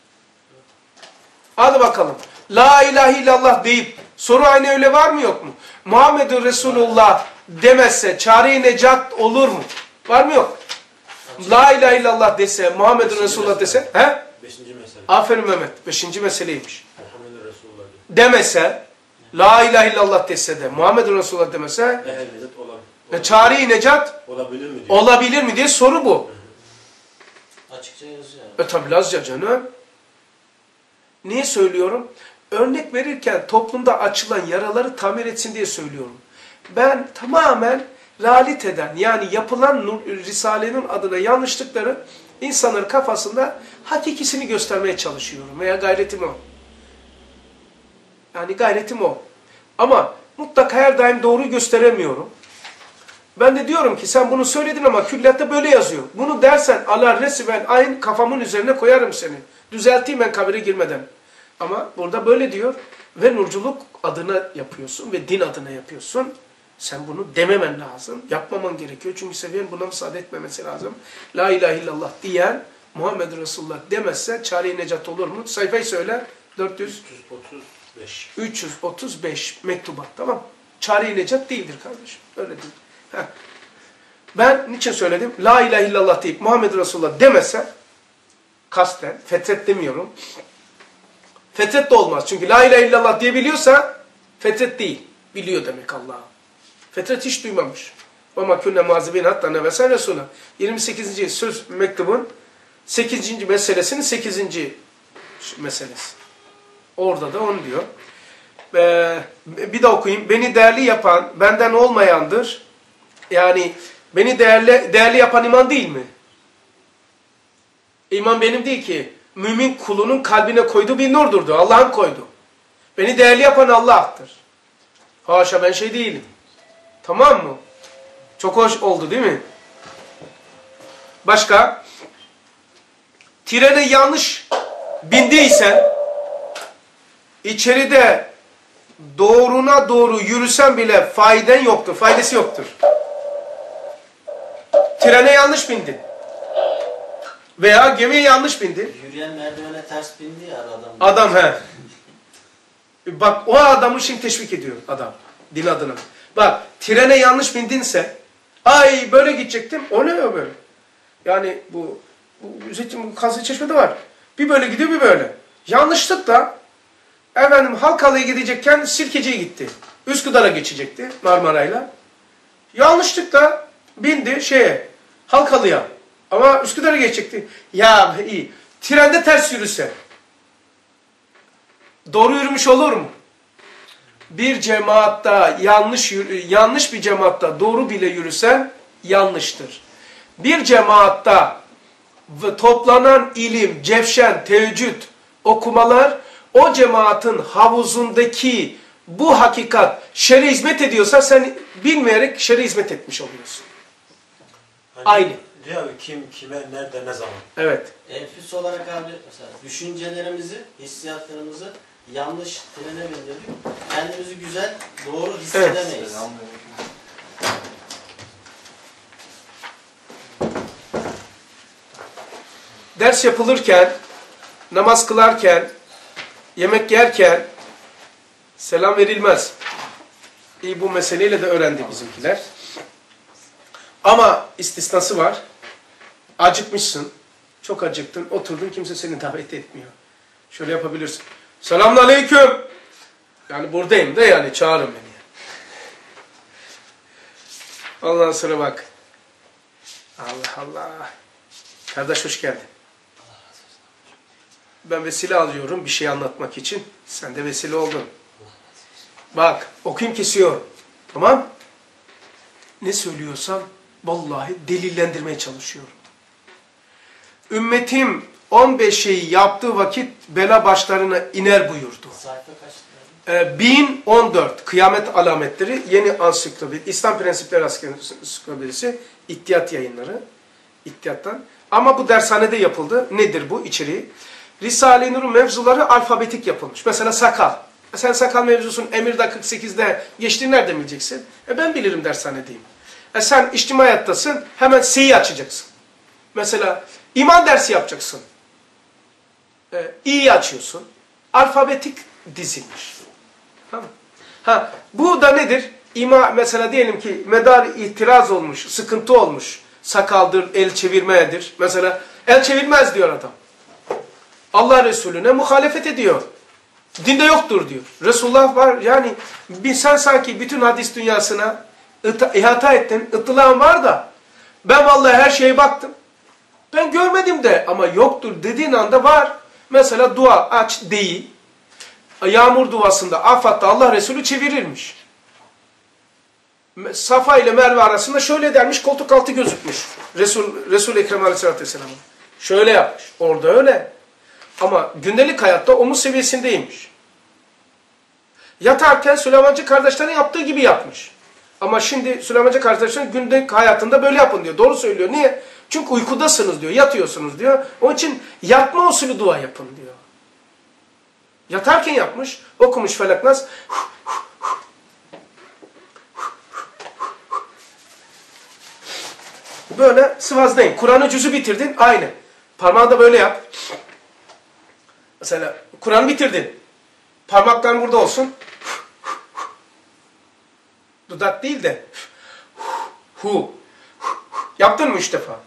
Hadi bakalım. La ilahe illallah deyip soru aynı öyle var mı yok mu? Muhammedur Resulullah demezse çare-i necat olur mu? Var mı yok? La ilahe illallah dese, Muhammedur Resulullah dese, he? 5. mesele. Aferin Mehmet. 5. meseleymiş. Muhammed Resulullah diyor. Demese, la ilahe illallah dese de, Muhammedur Resulullah demese, Necat olabilir. çare-i necat Olabilir mi diyor. olabilir mi diye soru bu. Açıkça yazıyor. Tabi Lazca canım. Niye söylüyorum? Örnek verirken toplumda açılan yaraları tamir etsin diye söylüyorum. Ben tamamen realiteden yani yapılan Risale'nin adına yanlışlıkları insanların kafasında hakikisini göstermeye çalışıyorum veya gayretim o. Yani gayretim o. Ama mutlaka her daim doğruyu gösteremiyorum. Ben de diyorum ki sen bunu söyledin ama külliyatta böyle yazıyor. Bunu dersen ala resiben aynı kafamın üzerine koyarım seni. Düzelteyim ben kabire girmeden. Ama burada böyle diyor ve nurculuk adına yapıyorsun ve din adına yapıyorsun. Sen bunu dememen lazım. Yapmaman gerekiyor. Çünkü seviyen buna müsaade etmemesi lazım. La ilahe illallah diyen Muhammed Resulullah demezse çare-i necat olur mu? Sayfayı söyle. 335 mektubat. Tamam. Çare-i necat değildir kardeşim. Öyle değil. Heh. Ben niçin söyledim? La ilahe illallah deyip Muhammed Resulullah demese kasten, fetret demiyorum. Fetret de olmaz. Çünkü la ilahe illallah diyebiliyorsa fetret değil. Biliyor demek Allah'a. Fetret hiç duymamış. وَمَا كُنَّ مُعَذِبِينَ حَتَّى نَبَسَ رَسُولًا 28. söz mektubun 8. meselesinin 8. meselesi. Orada da onu diyor. Bir de okuyayım. Beni değerli yapan benden olmayandır. Yani beni değerli yapan iman değil mi? İman benim değil ki. Mümin kulunun kalbine koyduğu bir nurdurdu. Allah'ın koydu. Beni değerli yapan Allah'tır. Haşa ben şey değilim. Tamam mı? Çok hoş oldu değil mi? Başka? Trene yanlış bindiysen içeride doğruna doğru yürüsen bile fayden yoktur. Faydası yoktur. Trene yanlış bindin. Veya gemiye yanlış bindin. Yürüyen merdivene ters bindi ya adam. Adam he. Bak o adamı şimdi teşvik ediyor adam. Din adına. Bak trene yanlış bindinse ay böyle gidecektim. O ne böyle? Yani bu Kazlıçeşme'de var. Bir böyle gidiyor bir böyle. Yanlışlıkla efendim Halkalı'ya gidecekken Sirkeci'ye gitti. Üsküdar'a geçecekti Marmaray'la. Yanlışlıkla bindi Halkalı'ya. Ama Üsküdar'a geçecekti. Ya iyi. Trende ters yürüse doğru yürümüş olur mu? Bir cemaatta yanlış bir cemaatta doğru bile yürüsen yanlıştır. Bir cemaatta toplanan ilim, cevşen, teheccüd okumalar o cemaatin havuzundaki bu hakikat şer'e hizmet ediyorsa sen bilmeyerek şer'e hizmet etmiş oluyorsun. Hani Aynı. Diyor abi kim, kime, nerede, ne zaman? Evet. Enfüs olarak abi mesela düşüncelerimizi, hissiyatlarımızı yanlış trene bindirdik. Kendimizi güzel, doğru hissedemeyiz. Ders yapılırken, namaz kılarken, yemek yerken selam verilmez. İyi bu meseleyle de öğrendi bizimkiler. Ama istisnası var. Acıkmışsın, çok acıktın, oturdun kimse seni davet etmiyor. Şöyle yapabilirsin. Selamünaleyküm. Yani buradayım da yani çağırın beni. Ondan sonra bak. Allah Allah. Kardeş hoş geldin. Ben vesile alıyorum bir şey anlatmak için. Sen de vesile oldun. Bak okuyayım kesiyor. Tamam. Ne söylüyorsam vallahi delillendirmeye çalışıyorum. Ümmetim 15 şeyi yaptığı vakit bela başlarına iner buyurdu. Sayfa kaç? 1014 Kıyamet Alametleri Yeni Ansiklopedi İslam Prensipleri Ansiklopedisi İttihad Yayınları İttihad'dan Ama bu dershanede yapıldı. Nedir bu içeriği? Risale-i Nur'un mevzuları alfabetik yapılmış. Mesela sakal. Sen sakal mevzusun Emir'de 48'de geçtiğini nereden bileceksin? Ben bilirim dershanedeyim. Sen içtimai hayattasın, hemen S'yi açacaksın. Mesela iman dersi yapacaksın. İ'yi açıyorsun. Alfabetik dizilmiş. Tamam. Bu da nedir? Mesela diyelim ki medar itiraz olmuş, sıkıntı olmuş. Sakaldır, el çevirmeyedir. Mesela el çevirmez diyor adam. Allah Resulüne muhalefet ediyor. Dinde yoktur diyor. Resulullah var yani sen sanki bütün hadis dünyasına ihata ettin, ıtılağın var da ben vallahi her şeye baktım. Ben görmedim de ama yoktur dediğin anda var. Mesela dua aç değil. Yağmur duasında, Afat'ta Allah Resulü çevirirmiş. Safa ile Merve arasında şöyle dermiş, koltuk altı gözükmüş. Resul-i Ekrem Aleyhisselatü Vesselam'ın. Şöyle yapmış. Orada öyle. Ama gündelik hayatta omuz seviyesindeymiş. Yatarken Süleymancı kardeşlerin yaptığı gibi yapmış. Ama şimdi Süleymancı kardeşlerin gündelik hayatında böyle yapın diyor. Doğru söylüyor. Niye? Çünkü uykudasınız diyor. Yatıyorsunuz diyor. Onun için yatma usulü dua yapın diyor. Yatarken yapmış. Okumuş Felak Nas. Böyle sıvazdayım. Kur'an'ı cüzü bitirdin. Aynı. Parmağını da böyle yap. Mesela Kur'an'ı bitirdin. Parmakların burada olsun. Dudak değil de hu. Yaptın mı 3 defa?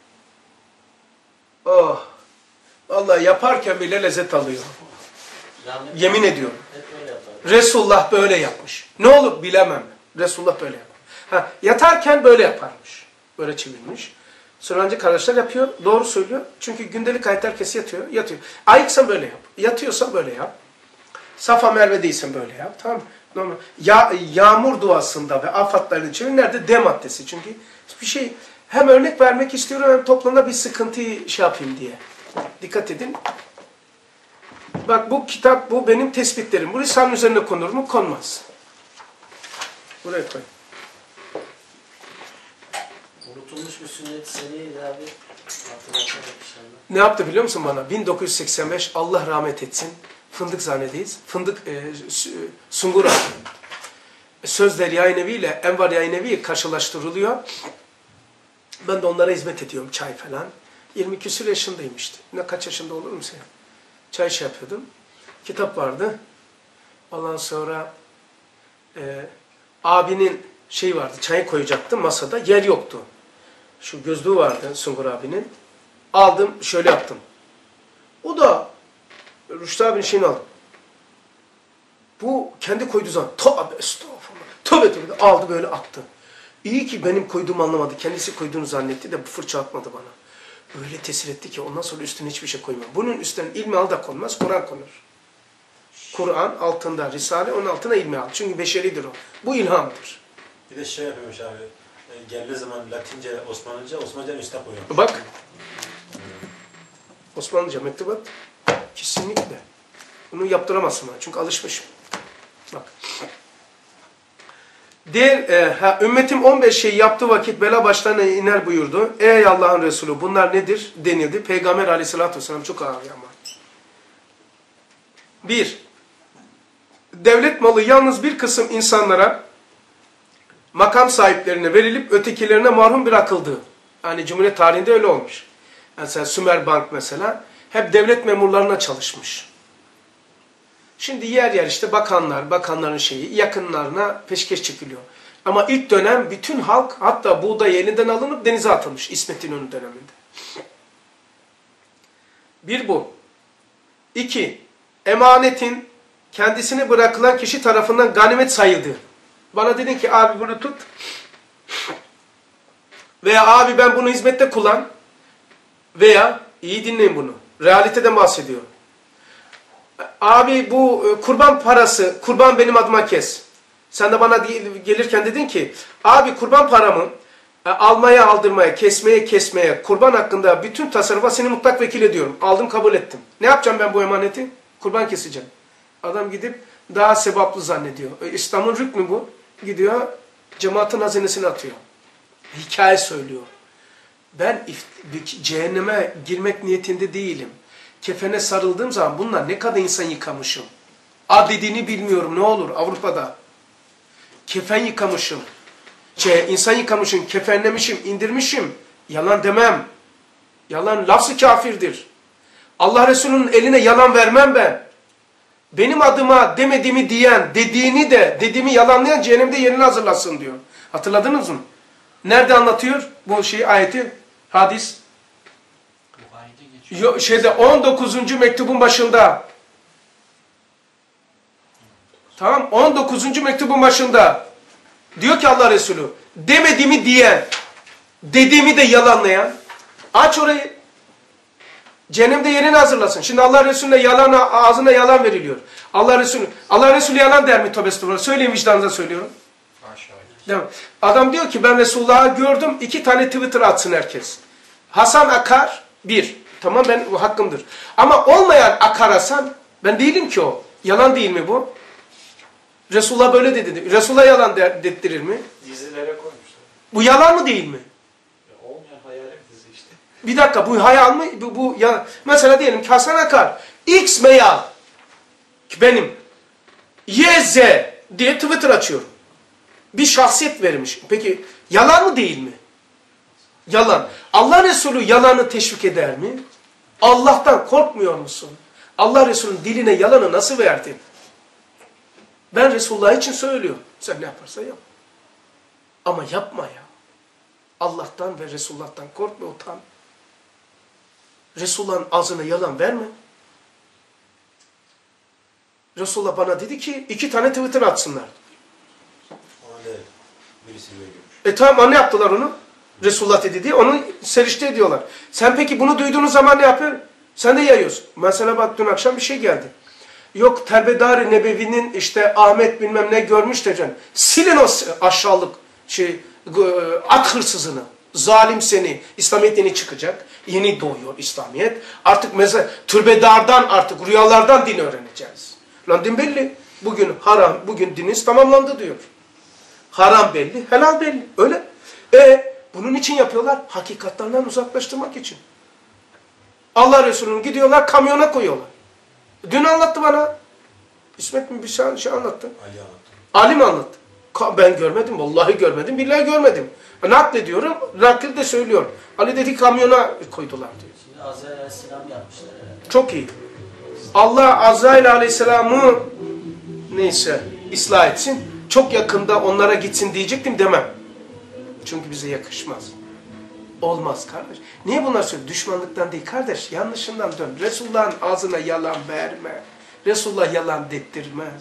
Oh. Vallahi yaparken bile lezzet alıyor. Yemin ediyorum. Resulullah böyle yapmış. Ne olur bilemem. Resulullah böyle yapmış. Yatarken böyle yaparmış. Böyle çevirmiş. Süleymancı kardeşler yapıyor. Doğru söylüyor. Çünkü gündelik hayat herkes yatıyor. Ayıksan böyle yap. Yatıyorsan böyle yap. Safa Merve'deysen böyle yap. Tamam mı? Normal. Yağmur duasında ve afatların içinde nerede? D maddesi. Çünkü bir şey hem örnek vermek istiyorum hem toplumda bir sıkıntıyı yapayım diye. Dikkat edin. Bak bu kitap, bu benim tespitlerim. Bu Risale'nin üzerine konur mu? Konmaz. Buraya koy. Unutulmuş bir sünnet seniydi abi. Ne yaptı biliyor musun bana? 1985 Allah rahmet etsin. Fındıkzane'deyiz. Sungur abi. Sözler Yayınevi ile Envar Yayınevi karşılaştırılıyor. Ben de onlara hizmet ediyorum. Çay falan. 20 küsur yaşındayım işte. Ne kaç yaşında olur musun? Çay yapıyordum. Kitap vardı. Ondan sonra abinin vardı. Çayı koyacaktım masada. Yer yoktu. Şu gözlüğü vardı Sungur abinin. Aldım. Şöyle yaptım. O da Rüştü abinin şeyini aldım. Bu kendi koyduğu zaman tövbe estağfurullah. Tövbe aldı böyle attı. İyi ki benim koyduğumu anlamadı. Kendisi koyduğunu zannetti de bu fırça atmadı bana. Öyle tesir etti ki ondan sonra üstüne hiçbir şey koyma. Bunun üstüne ilmi al da konmaz. Kur'an konur. Kur'an altında Risale, onun altına ilmi al. Çünkü beşeridir o. Bu ilhamdır. Bir de şey yapıyormuş abi. Geldiği zaman Latince, Osmanlıca üstte koyuyor. Bak. Osmanlıca mektubat. Kesinlikle. Bunu yaptıramazsın bana. Çünkü alışmışım. Bak. Ümmetim 15 şey yaptığı vakit bela başlarına iner buyurdu. Ey Allah'ın Resulü bunlar nedir denildi. Peygamber aleyhissalatü vesselam çok ağır ama. 1. Devlet malı yalnız bir kısım insanlara, makam sahiplerine verilip ötekilerine mahrum bırakıldığı. Yani Cumhuriyet tarihinde öyle olmuş. Mesela Sümer Bank mesela hep devlet memurlarına çalışmış. Şimdi yer yer işte bakanların yakınlarına peşkeş çekiliyor. Ama ilk dönem bütün halk hatta buğday elinden alınıp denize atılmış İsmet İnönü döneminde. 1 bu. 2. Emanetin kendisine bırakılan kişi tarafından ganimet sayıldığı. Bana dedin ki abi bunu tut. Veya abi ben bunu hizmette kullan. Veya iyi dinleyin bunu. Realiteden bahsediyorum. Abi bu kurban parası, kurban benim adıma kes. Sen de bana gelirken dedin ki, abi kurban paramı almaya aldırmaya, kesmeye, kurban hakkında bütün tasarrufa seni mutlak vekil ediyorum. Aldım kabul ettim. Ne yapacağım ben bu emaneti? Kurban keseceğim. Adam gidip daha sevaplı zannediyor. İslam'ın rükmü bu. Gidiyor cemaatin hazinesine atıyor. Hikaye söylüyor. Ben cehenneme girmek niyetinde değilim. Kefene sarıldığım zaman bunlar ne kadar insan yıkamışım. Adedini bilmiyorum, ne olur Avrupa'da. Kefen yıkamışım. İnsan yıkamışım, kefenlemişim, indirmişim. Yalan demem. Yalan lafzı kafirdir. Allah Resulü'nün eline yalan vermem ben. Benim adıma demediğimi diyen, dediğimi yalanlayan cehennemde yerini hazırlasın diyor. Hatırladınız mı? Nerede anlatıyor bu ayeti? Hadis. Buhari'de geçiyor. 19. mektubun başında. Tamam, 19. mektubun başında. Diyor ki Allah Resulü, demediğimi diyen, dediğimi de yalanlayan, aç orayı. Cehennemde yerini hazırlasın. Şimdi Allah Resulü'ne ağzına yalan veriliyor. Allah Resulü yalan der mi? Tövbe estağfurullah. Söyleyin, vicdanınıza söylüyorum. Değil mi? Adam diyor ki ben Resulullah'ı gördüm, 2 tane Twitter atsın herkes. Hasan Akar 1. Tamam, bu hakkımdır. Ama olmayan Akar Hasan, ben değilim ki o. Yalan değil mi bu? Resulullah böyle dedi. Resulullah yalan dettirir mi? Dizilere koymuşlar. Bu yalan mı değil mi? Ya olmayan hayalet dizi işte. Bir dakika, bu hayal mı? Mesela diyelim ki Hasan Akar, X meyal, benim, Y, Z diye Twitter açıyorum. Bir şahsiyet vermiş. Peki yalan mı değil mi? Yalan. Allah Resulü yalanı teşvik eder mi? Allah'tan korkmuyor musun? Allah Resulü'nün diline yalanı nasıl verdin? Ben Resulullah için söylüyorum. Sen ne yaparsan yap. Ama yapma ya. Allah'tan ve Resulullah'tan kork ve utan. Resulullah'ın ağzına yalan verme. Resulullah bana dedi ki 2 tane Twitter atsınlar. Evet. Birisi görmüş. Tamam, ne yaptılar onu? Resulullah dedi diye onu serişte ediyorlar. Sen peki bunu duyduğunuz zaman ne yapıyorsun? Sen de yayıyorsun. Mesela bak dün akşam bir şey geldi. Yok Terbedar-ı Nebevi'nin işte Ahmet bilmem ne görmüş diyeceksin. Silin o aşağılık at hırsızını. Zalim seni. İslamiyet yeni çıkacak. Yeni doğuyor İslamiyet. Artık mesela türbedardan artık rüyalardan din öğreneceğiz. Lan din belli. Bugün haram, bugün dininiz tamamlandı diyor. Haram belli, helal belli. Öyle. Bunun için yapıyorlar. Hakikatlerden uzaklaştırmak için. Allah Resulü'nü gidiyorlar kamyona koyuyorlar. Dün anlattı bana. İsmet mi bir şey anlattı? Ali anlattı. Ali mi anlattı? Ben görmedim. Vallahi görmedim. Billahi görmedim. Naklediyorum. Nakli de söylüyorum. Ali dedi kamyona koydular diyor. Şimdi Azrail Aleyhisselam yapmışlar herhalde. Çok iyi. Allah Azrail Aleyhisselam'ı neyse ıslah etsin. Çok yakında onlara gitsin diyecektim demem. Çünkü bize yakışmaz. Olmaz kardeş. Niye bunlar söylüyor? Düşmanlıktan değil kardeş. Yanlışından dön. Resulullah'ın ağzına yalan verme. Resulullah yalan dettirmez.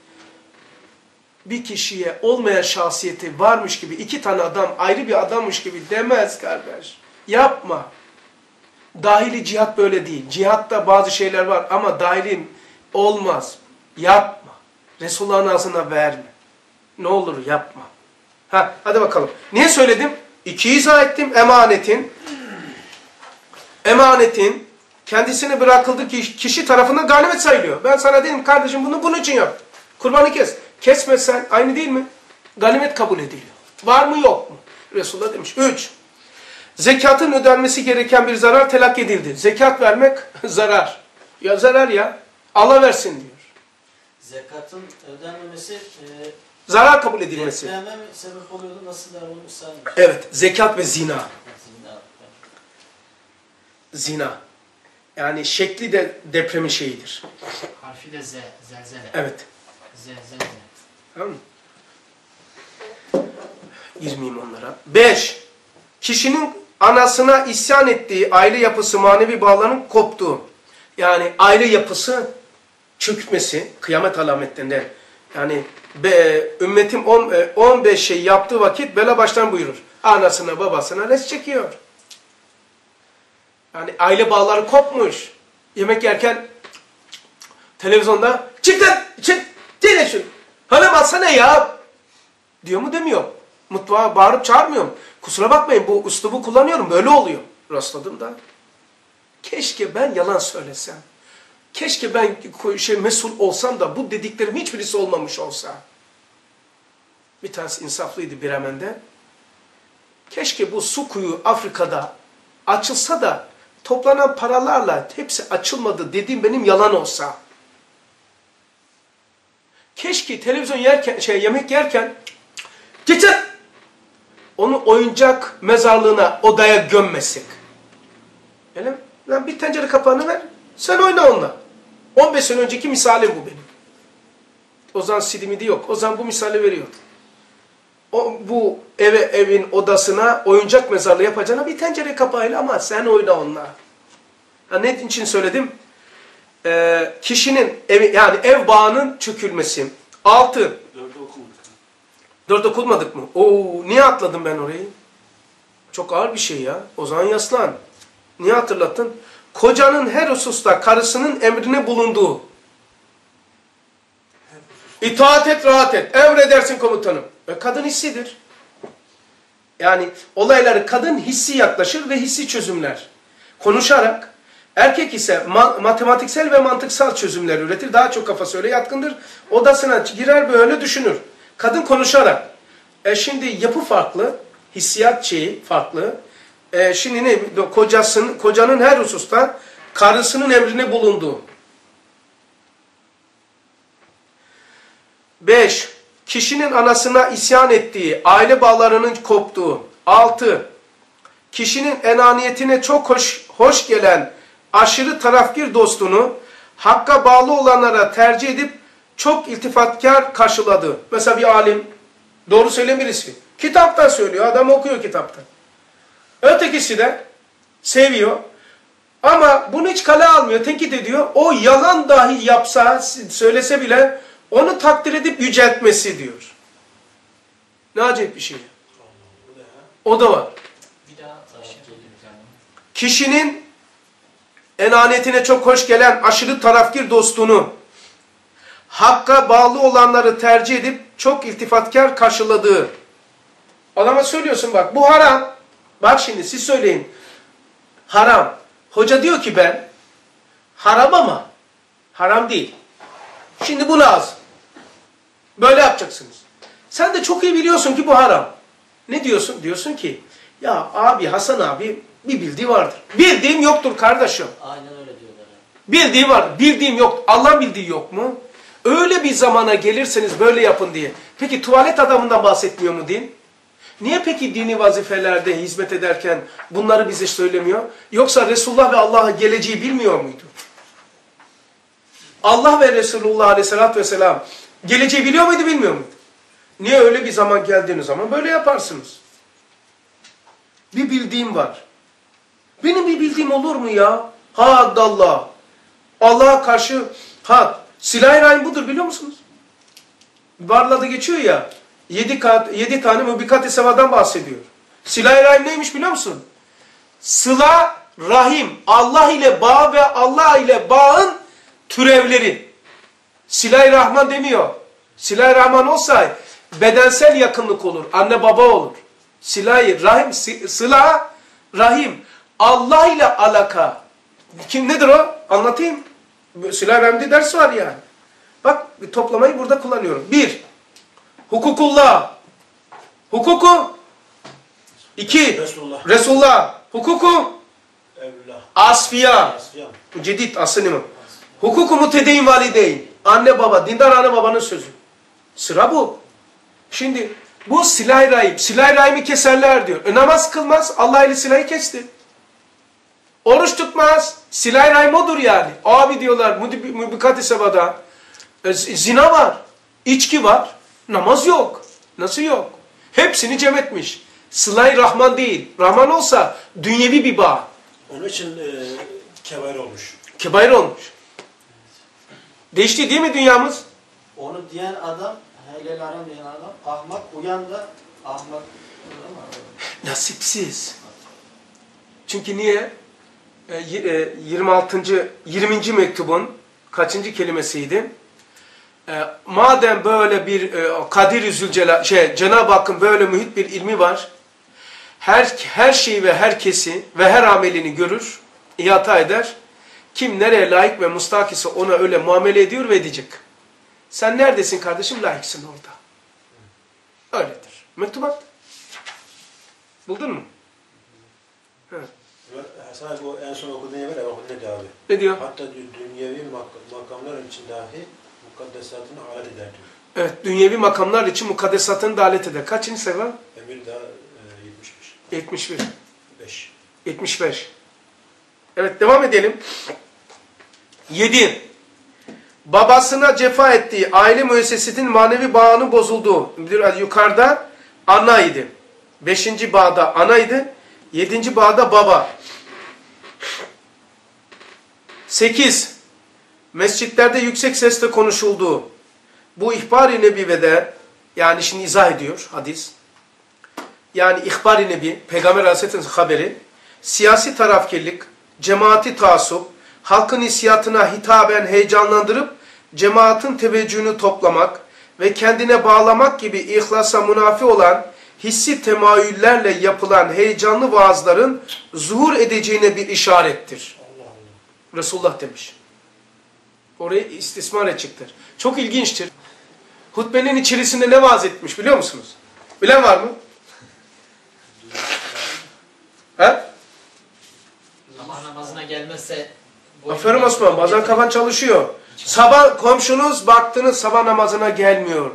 Bir kişiye olmayan şahsiyeti varmış gibi 2 tane adam ayrı bir adammış gibi demez kardeş. Yapma. Dahili cihat böyle değil. Cihatta bazı şeyler var ama dahilin olmaz. Yapma. Resulullah'ın ağzına verme. Ne olur yapma. Hadi bakalım. Niye söyledim? 2 izah ettim. Emanetin kendisine bırakıldığı kişi tarafından ganimet sayılıyor. Ben sana dedim kardeşim bunu bunun için yap. Kurbanı kes. Kesmezsen aynı değil mi? Ganimet kabul ediliyor. Var mı yok mu? Resulullah demiş. 3. Zekatın ödenmesi gereken bir zarar telak edildi. Zekat vermek zarar. Ya zarar ya. Allah versin diyor. Zekatın ödenmemesi zarar kabul edilmesi. depreme mi sebep oluyordu? Nasıl da onu saymış? Evet. Zekat ve zina. Zina. Yani şekli de depremin şeyidir. Harfi de Z. Zelzele. Evet. Zelzele. Tamam mı? Girmeyeyim onlara. 5. Kişinin anasına isyan ettiği aile yapısı manevi bağların koptuğu. Yani aile yapısı çökmesi kıyamet alametlerinden. Yani ümmetim 15 şey yaptığı vakit bela baştan buyurur. Anasına babasına res çekiyor. Yani aile bağları kopmuş. Yemek yerken televizyonda çık lan çık dile şunu. Hanım alsana ya diyor mu demiyor. Mutfağa bağırıp çağırmıyorum. Kusura bakmayın bu üslubu kullanıyorum. Böyle oluyor. Rastladım da. Keşke ben yalan söylesem. Keşke ben mesul olsam da bu dediklerim hiçbirisi olmamış olsa. Bir tanesi insaflıydı Bremen'de. Keşke bu su kuyu Afrika'da açılsa da toplanan paralarla hepsi açılmadı dediğim benim yalan olsa. Keşke televizyon yerken, yemek yerken getir onu oyuncak mezarlığına, odaya gömmesek. Öyle mi? Lan bir tencere kapağını ver. Sen oyna onunla. 15 sene önceki misalim bu benim. O zaman sidimidi yok. O zaman bu misali veriyor. Bu evin odasına oyuncak mezarlığı yapacağına bir tencere kapağıyla ama sen oyna onunla. Ha, ne için söyledim? Kişinin yani ev bağının çökülmesi. 6. 4'ü okumadık. 4 okumadık mı? Oo, niye atladım ben orayı? Çok ağır bir şey ya. O zaman yaslan. Niye hatırlattın? Kocanın her hususta karısının emrine bulunduğu. İtaat et, rahat et. Emredersin komutanım. Kadın hissidir. Yani olayları kadın hissi yaklaşır ve hissi çözümler. Konuşarak. Erkek ise matematiksel ve mantıksal çözümler üretir. Daha çok kafası öyle yatkındır. Odasına girer böyle düşünür. Kadın konuşarak. Şimdi yapı farklı. Hissiyat şeyi farklı. Şimdi ne? Kocanın her hususta karısının emrine bulunduğu. 5. Kişinin anasına isyan ettiği, aile bağlarının koptuğu. 6. Kişinin enaniyetine çok hoş gelen aşırı tarafgir dostunu hakka bağlı olanlara tercih edip çok iltifatkar karşıladı. Mesela bir alim, doğru söyleyen birisi. Kitaptan söylüyor, adam okuyor kitaptan. Ötekisi de seviyor ama bunu hiç kale almıyor, tenkit ediyor. O yalan dahi yapsa, söylese bile onu takdir edip yüceltmesi diyor. Ne acayip bir şey. O da var. Bir daha Kişinin enaniyetine çok hoş gelen aşırı tarafgir dostunu hakka bağlı olanları tercih edip çok iltifatkar karşıladığı. Adama söylüyorsun bak bu haram. Bak şimdi siz söyleyin. Haram. Hoca diyor ki ben haram ama haram değil. Şimdi bu lazım. Böyle yapacaksınız. Sen de çok iyi biliyorsun ki bu haram. Ne diyorsun? Diyorsun ki ya abi Hasan abi bir bildiği vardır. Bildiğim yoktur kardeşim. Aynen öyle diyorlar. Bildiği var. Bildiğim yok. Allah bildiği yok mu? Öyle bir zamana gelirseniz böyle yapın diye. Peki tuvalet adamından bahsetmiyor mu din? Niye peki dini vazifelerde hizmet ederken bunları bize söylemiyor? Yoksa Resulullah ve Allah'ın geleceği bilmiyor muydu? Allah ve Resulullah aleyhissalatü vesselam geleceği biliyor muydu bilmiyor muydu? Niye öyle bir zaman geldiğiniz zaman böyle yaparsınız? Bir bildiğim var. Benim bir bildiğim olur mu ya? Haddallah. Allah'a karşı silah-ı rahim budur biliyor musunuz? Barla'da geçiyor ya. 7 tane mübikat-ı sevadan bahsediyor. Silah-ı rahim neymiş biliyor musun? Sıla, rahim, Allah ile bağ ve Allah ile bağın türevleri. Silah-ı rahman demiyor. Silah-ı rahman olsa bedensel yakınlık olur. Anne baba olur. Silah-ı rahim, sıla, rahim. Allah ile alaka. Nedir o? Anlatayım. Silah-ı rahimde ders var yani. Bak toplamayı burada kullanıyorum. 1. Hukukullah. Hukuku. 2. Resulullah. Hukuku. Evliya. Asfiya. Cedid asını mı? Hukuku mutedeyn valideyn. Anne baba, dindar anne babanın sözü. Sıra bu. Şimdi bu silah-ı rahim. Silah-ı rahimi keserler diyor. Namaz kılmaz. Allah ile silahı kesti. Oruç tutmaz. Silah-ı rahim odur yani. Abi diyorlar mübikat-ı sevada. Zina var. İçki var. Namaz yok. Nasıl yok? Hepsini cem etmiş. Sıla-i Rahman değil. Rahman olsa dünyevi bir bağ. Onun için kebair olmuş. Kebair olmuş. Değişti değil mi dünyamız? Onu diyen adam, helal haram diyen adam, ahmak, uyan da ahmak. Nasipsiz. Çünkü niye? 20. mektubun kaçıncı kelimesiydi? Madem böyle bir Kadir-i Zülcelal, Cenab-ı Hakk'ın böyle mühit bir ilmi var, her şeyi ve herkesi ve her amelini görür, ihata eder. Kim nereye layık ve mustak ise ona öyle muamele ediyor ve edecek. Sen neredesin kardeşim? Layıksın orada. Öyledir. Mektubat. Buldun mu? Evet. Hasan abi o en son okuduğun yer var ya, bak ne diyor abi? Ne diyor? Hatta diyor, dünyevi makamlar için dahi mukaddesatını alet eder diyor. Evet, dünyevi makamlar için mukaddesatını da alet eder. Kaçıncı sayfa? Emir daha 75. 71. 5. 75. Evet, devam edelim. 7. Babasına cefa ettiği aile müessesesinin manevi bağını bozulduğu. Yukarıda anaydı. 5. bağda anaydı. 7. bağda baba. 8. Mescitlerde yüksek sesle konuşulduğu. Bu ihbar-i nebivede, yani şimdi izah ediyor hadis. Yani ihbar-i nebi, Peygamber Aleyhisselam'ın haberi, siyasi tarafkirlik, cemaati taassup, halkın hissiyatına hitaben heyecanlandırıp cemaatin teveccühünü toplamak ve kendine bağlamak gibi ihlasa münafi olan hissi temayüllerle yapılan heyecanlı vaazların zuhur edeceğine bir işarettir. Resulullah demiş. Orayı istismar edecektir. Çok ilginçtir. Hutbenin içerisinde ne vaaz etmiş biliyor musunuz? Bilen var mı? He? Sabah namazına gelmezse... Aferin Osman, bazen kafan çalışıyor. Sabah komşunuz baktınız sabah namazına gelmiyor.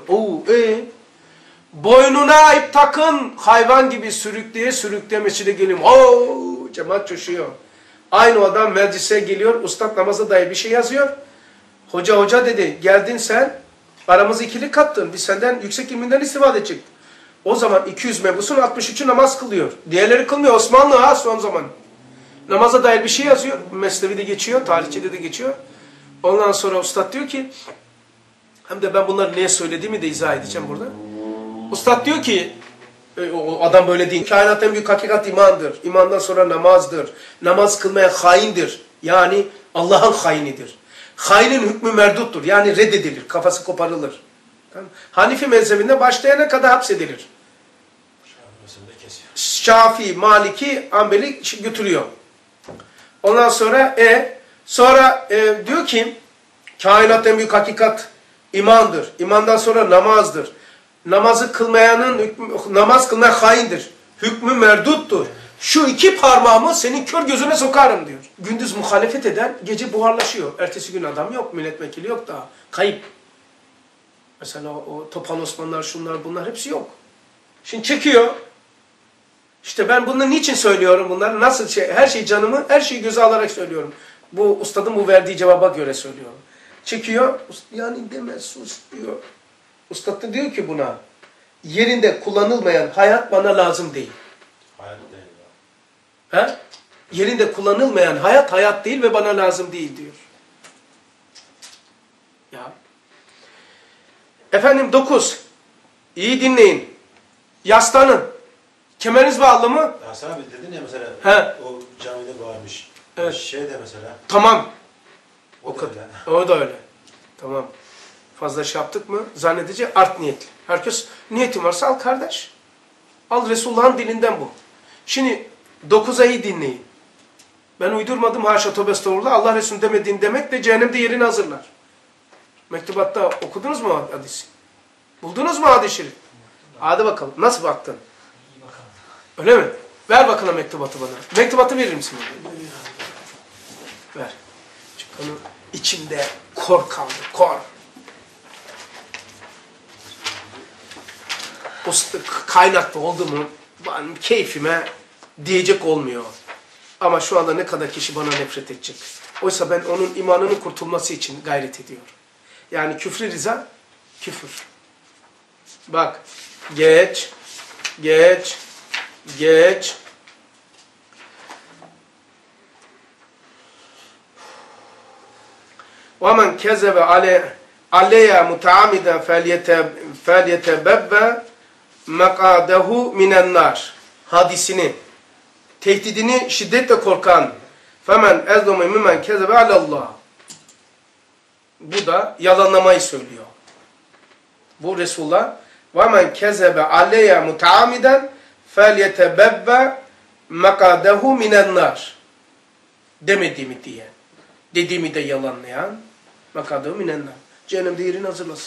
Boynuna ip takın, hayvan gibi sürükleye mescide geliyor. Cemaat coşuyor. Aynı adam meclise geliyor, ustad namaza dair bir şey yazıyor. Hoca dedi, geldin sen, aramızı ikilik kattın, biz senden yüksek ilminden istifade edecektik. O zaman 200 mebusun 63'ü namaz kılıyor. Diğerleri kılmıyor, Osmanlı ha son zaman. Namaza dair bir şey yazıyor, Mesnevi'de geçiyor, tarihçede de geçiyor. Ondan sonra ustad diyor ki, hem de ben bunları neye söylediğimi de izah edeceğim burada. Ustad diyor ki, o adam böyle değil. Kainat en büyük hakikat imandır. İmandan sonra namazdır. Namaz kılmayan haindir. Yani Allah'ın hainidir. Hainin hükmü merduttur. Yani reddedilir. Kafası koparılır. Tamam. Hanifi mezhebinde başlayana kadar hapsedilir. Şafii, Maliki, Hanbeli götürüyor. Ondan sonra diyor ki kainat en büyük hakikat imandır. İmandan sonra namazdır. Namaz kılmayan haindir. Hükmü merduttur. Şu iki parmağımı senin kör gözüne sokarım diyor. Gündüz muhalefet eden gece buharlaşıyor. Ertesi gün adam yok, milletvekili yok daha. Kayıp. Mesela o Topal Osmanlılar, şunlar bunlar hepsi yok. Şimdi çekiyor. İşte ben bunu niçin söylüyorum bunları? Nasıl her şey canımı, her şeyi göze alarak söylüyorum. Bu ustadın bu verdiği cevaba göre söylüyorum. Çekiyor. Yani deme sus diyor. Ustad da diyor ki buna, yerinde kullanılmayan hayat bana lazım değil. Hayat değil. He? Yerinde kullanılmayan hayat değil ve bana lazım değil diyor. Ya. Efendim 9. İyi dinleyin. Yaslanın. Kemeriniz bağlı mı? Hasan abi dedin ya mesela, o camide bağırmış. Evet. Şey de mesela. Tamam. O da öyle. O da öyle. Tamam. Fazla şey yaptık mı zannedecek art niyetli. Herkes niyetin varsa al kardeş. Al, Resulullah'ın dilinden bu. Şimdi 9'a iyi dinleyin. Ben uydurmadım haşa tövbe estağfurullah. Allah Resulü demediğim demek de cehennemde yerini hazırlar. Mektubatta okudunuz mu hadisi? Buldunuz mu hadis-i şerif? Hadi bakalım. Nasıl baktın? Öyle mi? Ver bakalım mektubatı bana. Mektubatı verir misin? Ver. Çünkü onun içimde kor kaldı. Kor. Kaynakta oldu mu benim keyfime diyecek olmuyor. Ama şu anda ne kadar kişi bana nefret edecek. Oysa ben onun imanının kurtulması için gayret ediyorum. Yani küfrü rıza, küfür. Bak, geç. وَمَنْ كَذَبَ عَلَيَّ مُتَعَمِدًا فَلْيَتَبَبَّ مَقَادَهُ مِنَ النَّارِ hadisini, tehdidini şiddetle korkan فَمَنْ اَزْلُمِ مِمَنْ كَذَبَ عَلَى اللّٰهِ bu da yalanlamayı söylüyor. Bu Resulullah وَمَنْ كَذَبَ عَلَيَّ مُتَعَمِدًا فَلْيَتَبَبَّ مَقَادَهُ مِنَ النَّارِ demediğimi diye. Dediğimi de yalanlayan مَقَادَهُ مِنَ النَّارِ cehennemde yerini hazırlasın.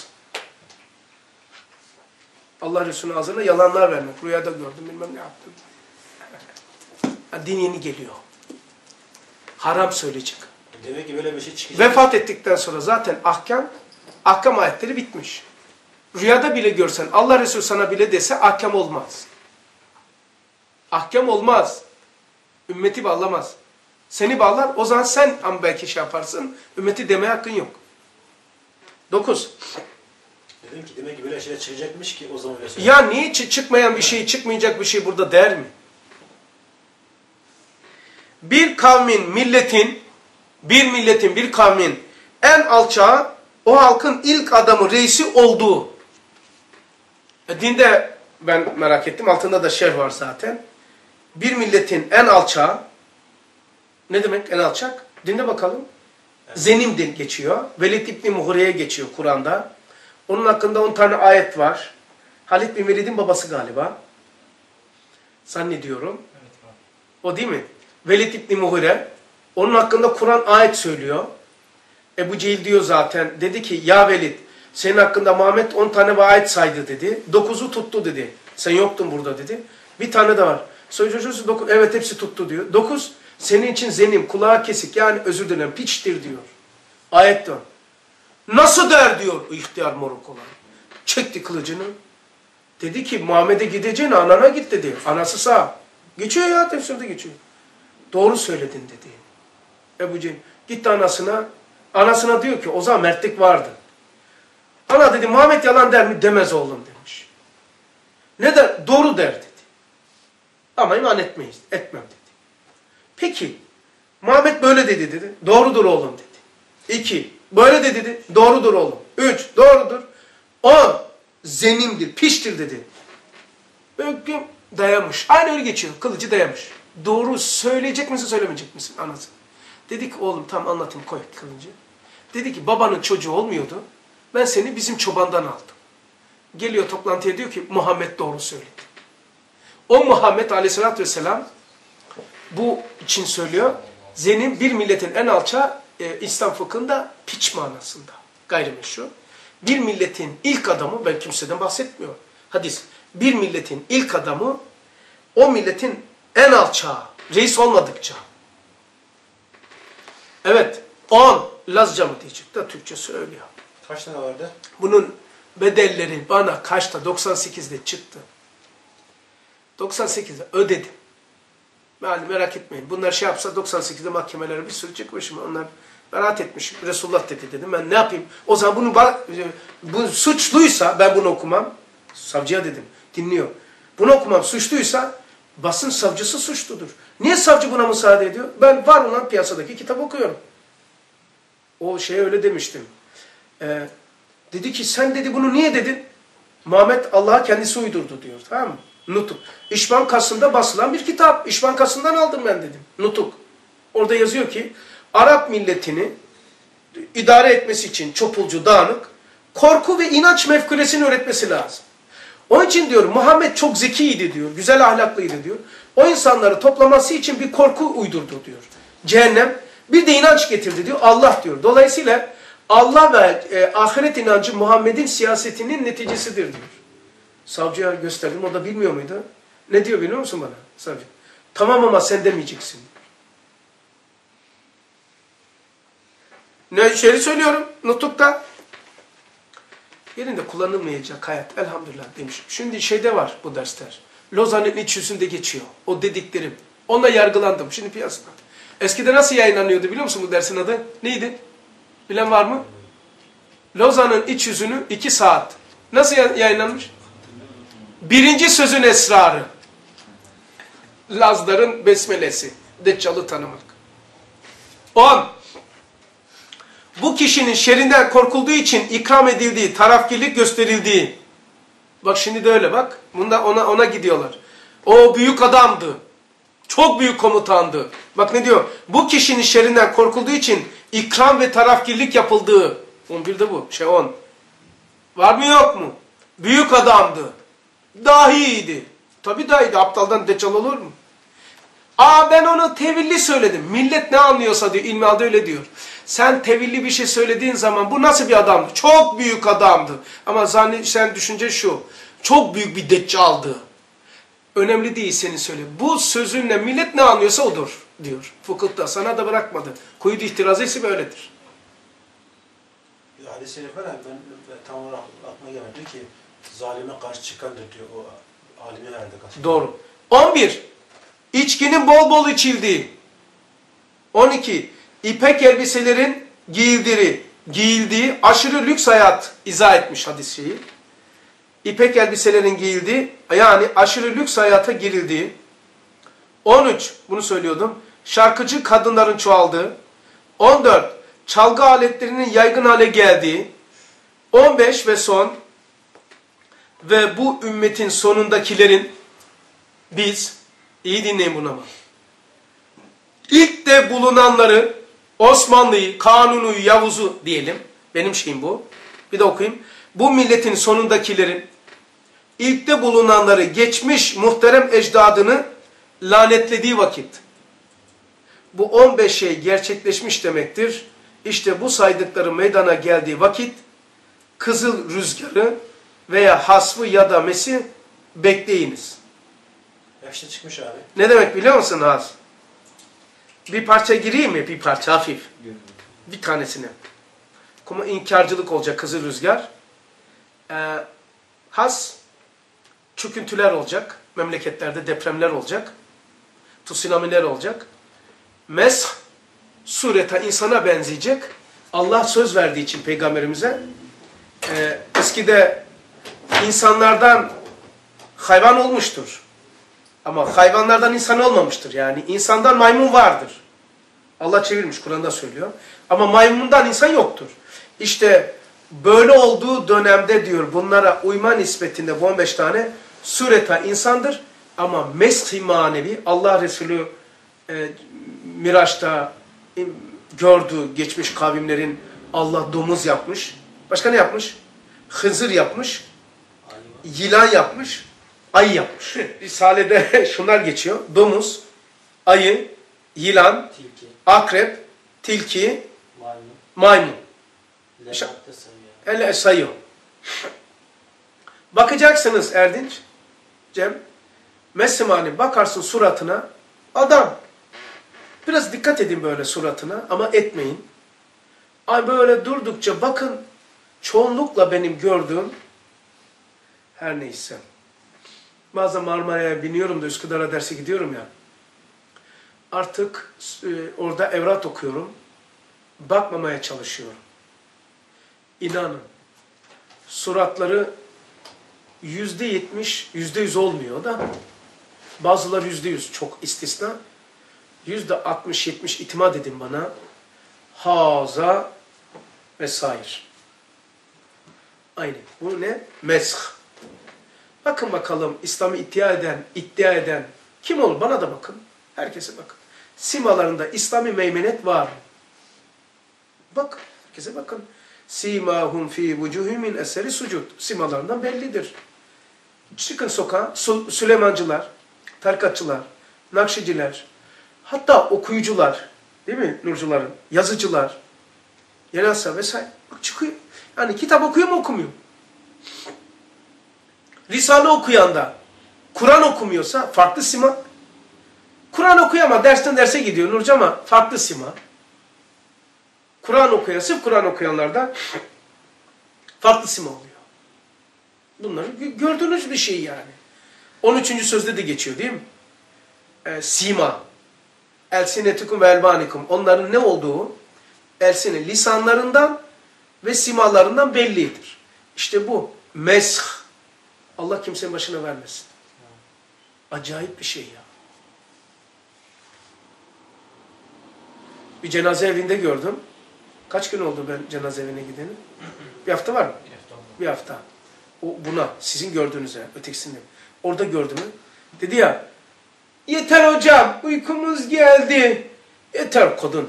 Allah Resulü'nün ağzına yalanlar vermek. Rüyada gördüm, bilmem ne yaptım. Din yeni geliyor. Haram söyleyecek. Demek ki böyle bir şey çıkacak. Vefat ettikten sonra zaten ahkam ayetleri bitmiş. Rüyada bile görsen, Allah Resulü sana bile dese ahkam olmaz. Ahkam olmaz. Ümmeti bağlamaz. Seni bağlar, o zaman sen ama belki şey yaparsın, ümmeti demeye hakkın yok. 9. Dedim ki demek ki böyle şeyler çıkacakmış ki o zaman öyle söyleyeyim. Ya niye çıkmayan bir şey, çıkmayacak bir şey burada der mi? Bir kavmin, bir kavmin en alçağı, o halkın ilk adamı, reisi olduğu. Dinde ben merak ettim, altında da şerh var zaten. Bir milletin en alçağı, ne demek en alçak? Dinde bakalım. Zenim din geçiyor. Velid İbni Muhre'ye geçiyor Kur'an'da. Onun hakkında 10 tane ayet var. Halid bin Velid'in babası galiba. Zannediyorum. O değil mi? Velid İbni Muhre. Onun hakkında Kur'an ayet söylüyor. Ebu Cehil diyor zaten. Dedi ki ya Velid senin hakkında Muhammed 10 tane ayet saydı dedi. 9'u tuttu dedi. Sen yoktun burada dedi. Bir tane de var. Söylüyorsunuz 9. Evet hepsi tuttu diyor. 9 senin için zenim, kulağı kesik yani özür dilerim piçtir diyor. Ayet var. Nasıl der diyor ihtiyar moruk olan. Çekti kılıcını. Dedi ki Muhammed'e gideceğine anana git dedi. Anası sağ. Geçiyor ya tefsirde geçiyor. Doğru söyledin dedi. Ebu Cehil gitti anasına. Anasına diyor ki o zaman mertlik vardı. Ana dedi Muhammed yalan der mi? Demez oğlum demiş. Ne der? Doğru der dedi. Ama iman etmeyiz. Etmem dedi. Peki Muhammed böyle dedi. Doğrudur oğlum dedi. 2. Böyle dedi. Doğrudur oğlum. 3. Doğrudur. 10. Zenimdir, piştir dedi. Öyküm dayamış. Aynı öyle geçiyor. Kılıcı dayamış. Doğru söyleyecek misin söylemeyecek misin anası? Dedi ki oğlum tam anlatayım koy kılıcı. Dedi ki babanın çocuğu olmuyordu. Ben seni bizim çobandan aldım. Geliyor toplantıya diyor ki Muhammed doğru söyledi. O Muhammed aleyhissalatü vesselam bu için söylüyor. Zenim bir milletin en alçağı İslam fıkhında piç manasında. Gayrimeşru. Bir milletin ilk adamı ben kimseden bahsetmiyorum. Hadis. Bir milletin ilk adamı o milletin en alçağı. Reis olmadıkça. Evet. 10. Lazca mı diyecek de Türkçe söylüyor. Kaç tane vardı? Bunun bedelleri bana kaçta? 98'de çıktı. 98'de ödedim. Yani merak etmeyin. Bunlar şey yapsa 98'de mahkemelere bir sürü çıkmışım. Onlar rahat etmişim. Resulullah dedi dedim. Ben ne yapayım? O zaman bu suçluysa ben bunu okumam. Savcıya dedim. Dinliyor. Bunu okumam suçluysa basın savcısı suçludur. Niye savcı buna müsaade ediyor? Ben var olan piyasadaki kitap okuyorum. O şeye öyle demiştim. Dedi ki sen dedi bunu niye dedin? Muhammed Allah'a kendisi uydurdu diyor. Tamam mı? Nutuk. İş Bankası'nda basılan bir kitap. İş Bankası'ndan aldım ben dedim. Nutuk. Orada yazıyor ki Arap milletini idare etmesi için çopulcu, dağınık, korku ve inanç mefkulesini öğretmesi lazım. Onun için diyor Muhammed çok zekiydi diyor. Güzel ahlaklıydı diyor. O insanları toplaması için bir korku uydurdu diyor. Cehennem bir de inanç getirdi diyor. Allah diyor. Dolayısıyla Allah ve ahiret inancı Muhammed'in siyasetinin neticesidir diyor. Savcıya gösterdim. O da bilmiyor muydu? Ne diyor biliyor musun bana? Savcı. Tamam ama sen demeyeceksin. Ne şeyi söylüyorum Nutuk'ta. Yerinde kullanılmayacak hayat elhamdülillah demiş. Şimdi şeyde var bu dersler. Lozan'ın iç yüzünde geçiyor. O dediklerim. Onunla yargılandım. Şimdi piyasada. Eskiden nasıl yayınlanıyordu biliyor musun bu dersin adı? Neydi? Bilen var mı? Lozan'ın iç yüzünü 2 saat. Nasıl yayınlanmış? Birinci sözün esrarı. Lazların besmelesi. Deccal'ı tanımak. 10. Bu kişinin şerrinden korkulduğu için ikram edildiği, tarafkirlik gösterildiği. Bak şimdi de öyle bak. Bunda ona gidiyorlar. O büyük adamdı. Çok büyük komutandı. Bak ne diyor? Bu kişinin şerrinden korkulduğu için ikram ve tarafkirlik yapıldığı. 11'de bu. 10. Var mı yok mu? Büyük adamdı. Dahiydi. Tabii dahiydi. Aptaldan deccal olur mu? Ben onu tevilli söyledim. Millet ne anlıyorsa diyor. İlmi adı öyle diyor. Sen tevilli bir şey söylediğin zaman bu nasıl bir adamdı? Çok büyük adamdı. Ama sen düşünce şu. Çok büyük bir deccaldı. Önemli değil senin söyle. Bu sözünle millet ne anlıyorsa odur. diyor. Fıkıhta sana da bırakmadı. Kuyud ihtirazı böyledir. Bir hadis-i şerif var ya, ben tam olarak aklıma gelmedi. Diyor ki zalime karşı çıkandır diyor o alimi herhalde kastediyor. Doğru. 11. İçkinin bol bol içildiği. 12. İpek elbiselerin giyildiği aşırı lüks hayat izah etmiş hadis şeyi. İpek elbiselerin giyildiği, yani aşırı lüks hayata girildiği. 13. Bunu söylüyordum. Şarkıcı kadınların çoğaldığı. 14. Çalgı aletlerinin yaygın hale geldiği. 15 ve son. Ve bu ümmetin sonundakilerin biz, iyi dinleyin bunu ama. İlk de bulunanları, Osmanlı'yı, Kanuni'yi, Yavuz'u diyelim. Benim şeyim bu. Bir de okuyayım. Bu milletin sonundakilerin, ilkte bulunanları, geçmiş muhterem ecdadını lanetlediği vakit. Bu 15 şey gerçekleşmiş demektir. İşte bu saydıkları meydana geldiği vakit, kızıl rüzgarı veya hasfı ya da mesi bekleyiniz. Hepsi çıkmış abi. Ne demek biliyor musun has? Bir parça gireyim mi? Bir parça hafif. Bir tanesine. Ama inkarcılık olacak kızıl rüzgar. Has, çöküntüler olacak. Memleketlerde depremler olacak. Tsunamiler olacak. Mesh, sureta insana benzeyecek. Allah söz verdiği için peygamberimize. Eskide insanlardan hayvan olmuştur. Ama hayvanlardan insan olmamıştır. Yani insandan maymun vardır. Allah çevirmiş, Kur'an'da söylüyor. Ama maymundan insan yoktur. İşte böyle olduğu dönemde diyor bunlara uyma nispetinde bu 15 tane sureta insandır. Ama mesh-i manevi Allah Resulü Miraç'ta gördü geçmiş kavimlerin Allah domuz yapmış. Başka ne yapmış? Hızır yapmış. Yılan yapmış. Ayı yapmış. Risale'de şunlar geçiyor. Domuz, ayı, yılan, Tilki, akrep, tilki, maymun, maymun. levatte sayıyor. Hele sayıyor. Bakacaksınız Erdinç, Cem, Messimani bakarsın suratına, adam. Biraz dikkat edin böyle suratına ama etmeyin. Ay böyle durdukça bakın, çoğunlukla benim gördüğüm, her neyse. Bazen Marmara'ya biniyorum da Üsküdar'a derse gidiyorum ya. Artık orada evrat okuyorum. Bakmamaya çalışıyorum. İnanın. Suratları %70, %100 olmuyor da. Bazıları %100 çok istisna. %60-70 itimat edin bana. Haza vesaire. Aynen. Bu ne? Mesh. Bakın bakalım İslam'ı iddia eden kim olur? Bana da bakın. Herkese bakın. Simalarında İslami meymenet var mı? Bak. Herkese bakın. Simahum fi vucuhum min eseri sucud. Simalarından bellidir. Çıkın sokağa. Süleymancılar, tarikatçılar, nakşiciler, hatta okuyucular, değil mi? Nurcuların, yazıcılar, Yenasa vesaire. Bak çıkıyor. Yani kitap okuyor mu okumuyor? Risale okuyan da Kur'an okumuyorsa farklı sima. Kur'an okuyor ama dersten derse gidiyor Nurcu ama farklı sima. Kur'an okuyan, sırf Kur'an okuyanlar da farklı sima oluyor. Bunları gördüğünüz bir şey yani. 13. sözde de geçiyor değil mi? Sima. Elsinetikum ve elvanikum. Onların ne olduğu elsine lisanlarından ve simalarından bellidir. İşte bu. Mesh. Allah kimsenin başına vermesin. Acayip bir şey ya. Bir cenaze evinde gördüm. Kaç gün oldu ben cenaze evine gideni? Bir hafta var mı? Bir hafta. O buna, sizin gördüğünüze, ötekisinde. Orada gördüm. Dedi ya, yeter hocam, uykumuz geldi. Yeter kadın.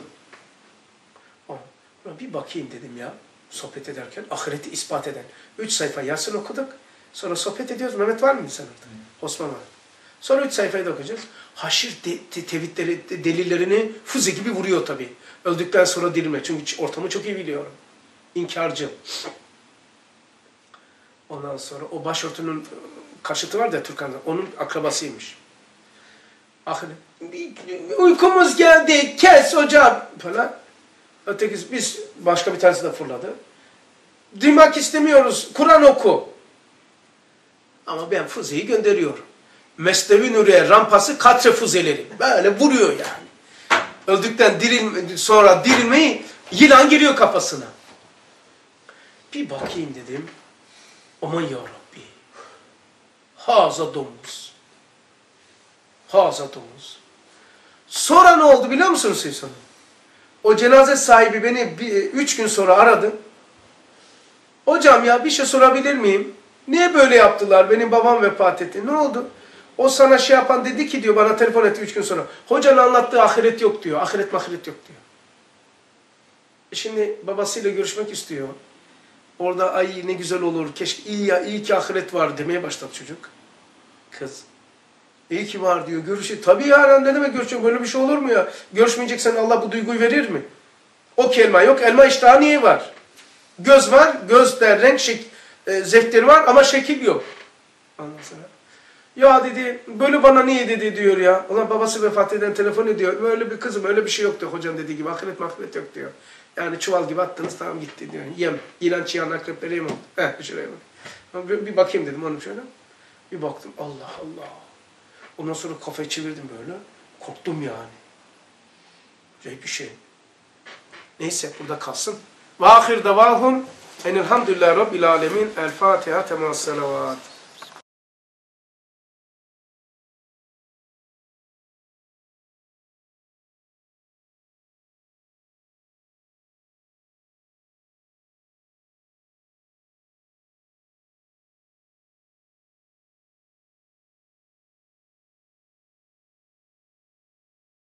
Bir bakayım dedim ya, sohbet ederken, ahireti ispat eden. 3 sayfa Yasin okuduk. Sonra sohbet ediyoruz. Mehmet var mıydı sen orada? Osman var. Sonra 3 sayfayı da okuyacağız. Haşir tevhidleri, delillerini füze gibi vuruyor tabii. Öldükten sonra dirilme. Çünkü ortamı çok iyi biliyorum. İnkarcı. Ondan sonra o başörtünün karşıtı var da Türkan'da. Onun akrabasıymış. Ahiret. Uykumuz geldi, kes hocam falan. Ötekisi, biz başka bir tanesi de fırladı. Duymak istemiyoruz, Kur'an oku. Ama ben füzeyi gönderiyorum. Mesnevi Nuriye rampası katre füzeleri. Böyle vuruyor yani. Öldükten sonra dirilmeyi yılan giriyor kafasına. Bir bakayım dedim. Aman yarabbi. Haza domuz. Haza domuz. Sonra ne oldu biliyor musunuz siz sonra? O cenaze sahibi beni 3 gün sonra aradı. Hocam ya bir şey sorabilir miyim? Niye böyle yaptılar? Benim babam vefat etti. Ne oldu? O sana şey yapan dedi ki diyor, bana telefon etti 3 gün sonra. Hocanın anlattığı ahiret yok diyor. Ahiret mahiret yok diyor. Şimdi babasıyla görüşmek istiyor. Orada ay ne güzel olur. Keşke iyi ki ahiret var demeye başladı çocuk. Kız. İyi ki var diyor. Tabii ya ne demek görüşecek? Böyle bir şey olur mu ya? Görüşmeyeceksen Allah bu duyguyu verir mi? O ki elma yok. Elma iştahı niye var? Göz var. Gözde renk zevkleri var ama şekil yok. Ondan sonra. Ya dedi böyle bana niye dedi diyor ya. Ulan babası vefat eden telefon ediyor. Böyle bir kızım öyle bir şey yok diyor hocanın dediği gibi. Ahiret mahvet yok diyor. Yani çuval gibi attınız tamam gitti diyor. Yem. Yılan çiyan akrepleri yem oldu. Şuraya bak. Bir bakayım dedim onu şöyle. Bir baktım Allah Allah. Ondan sonra kafayı çevirdim böyle. Korktum yani. Acayip bir şey. Neyse burada kalsın. Ve ahir davahum enelhamdülillahi rabbil alemin. El Fatiha temas salavat.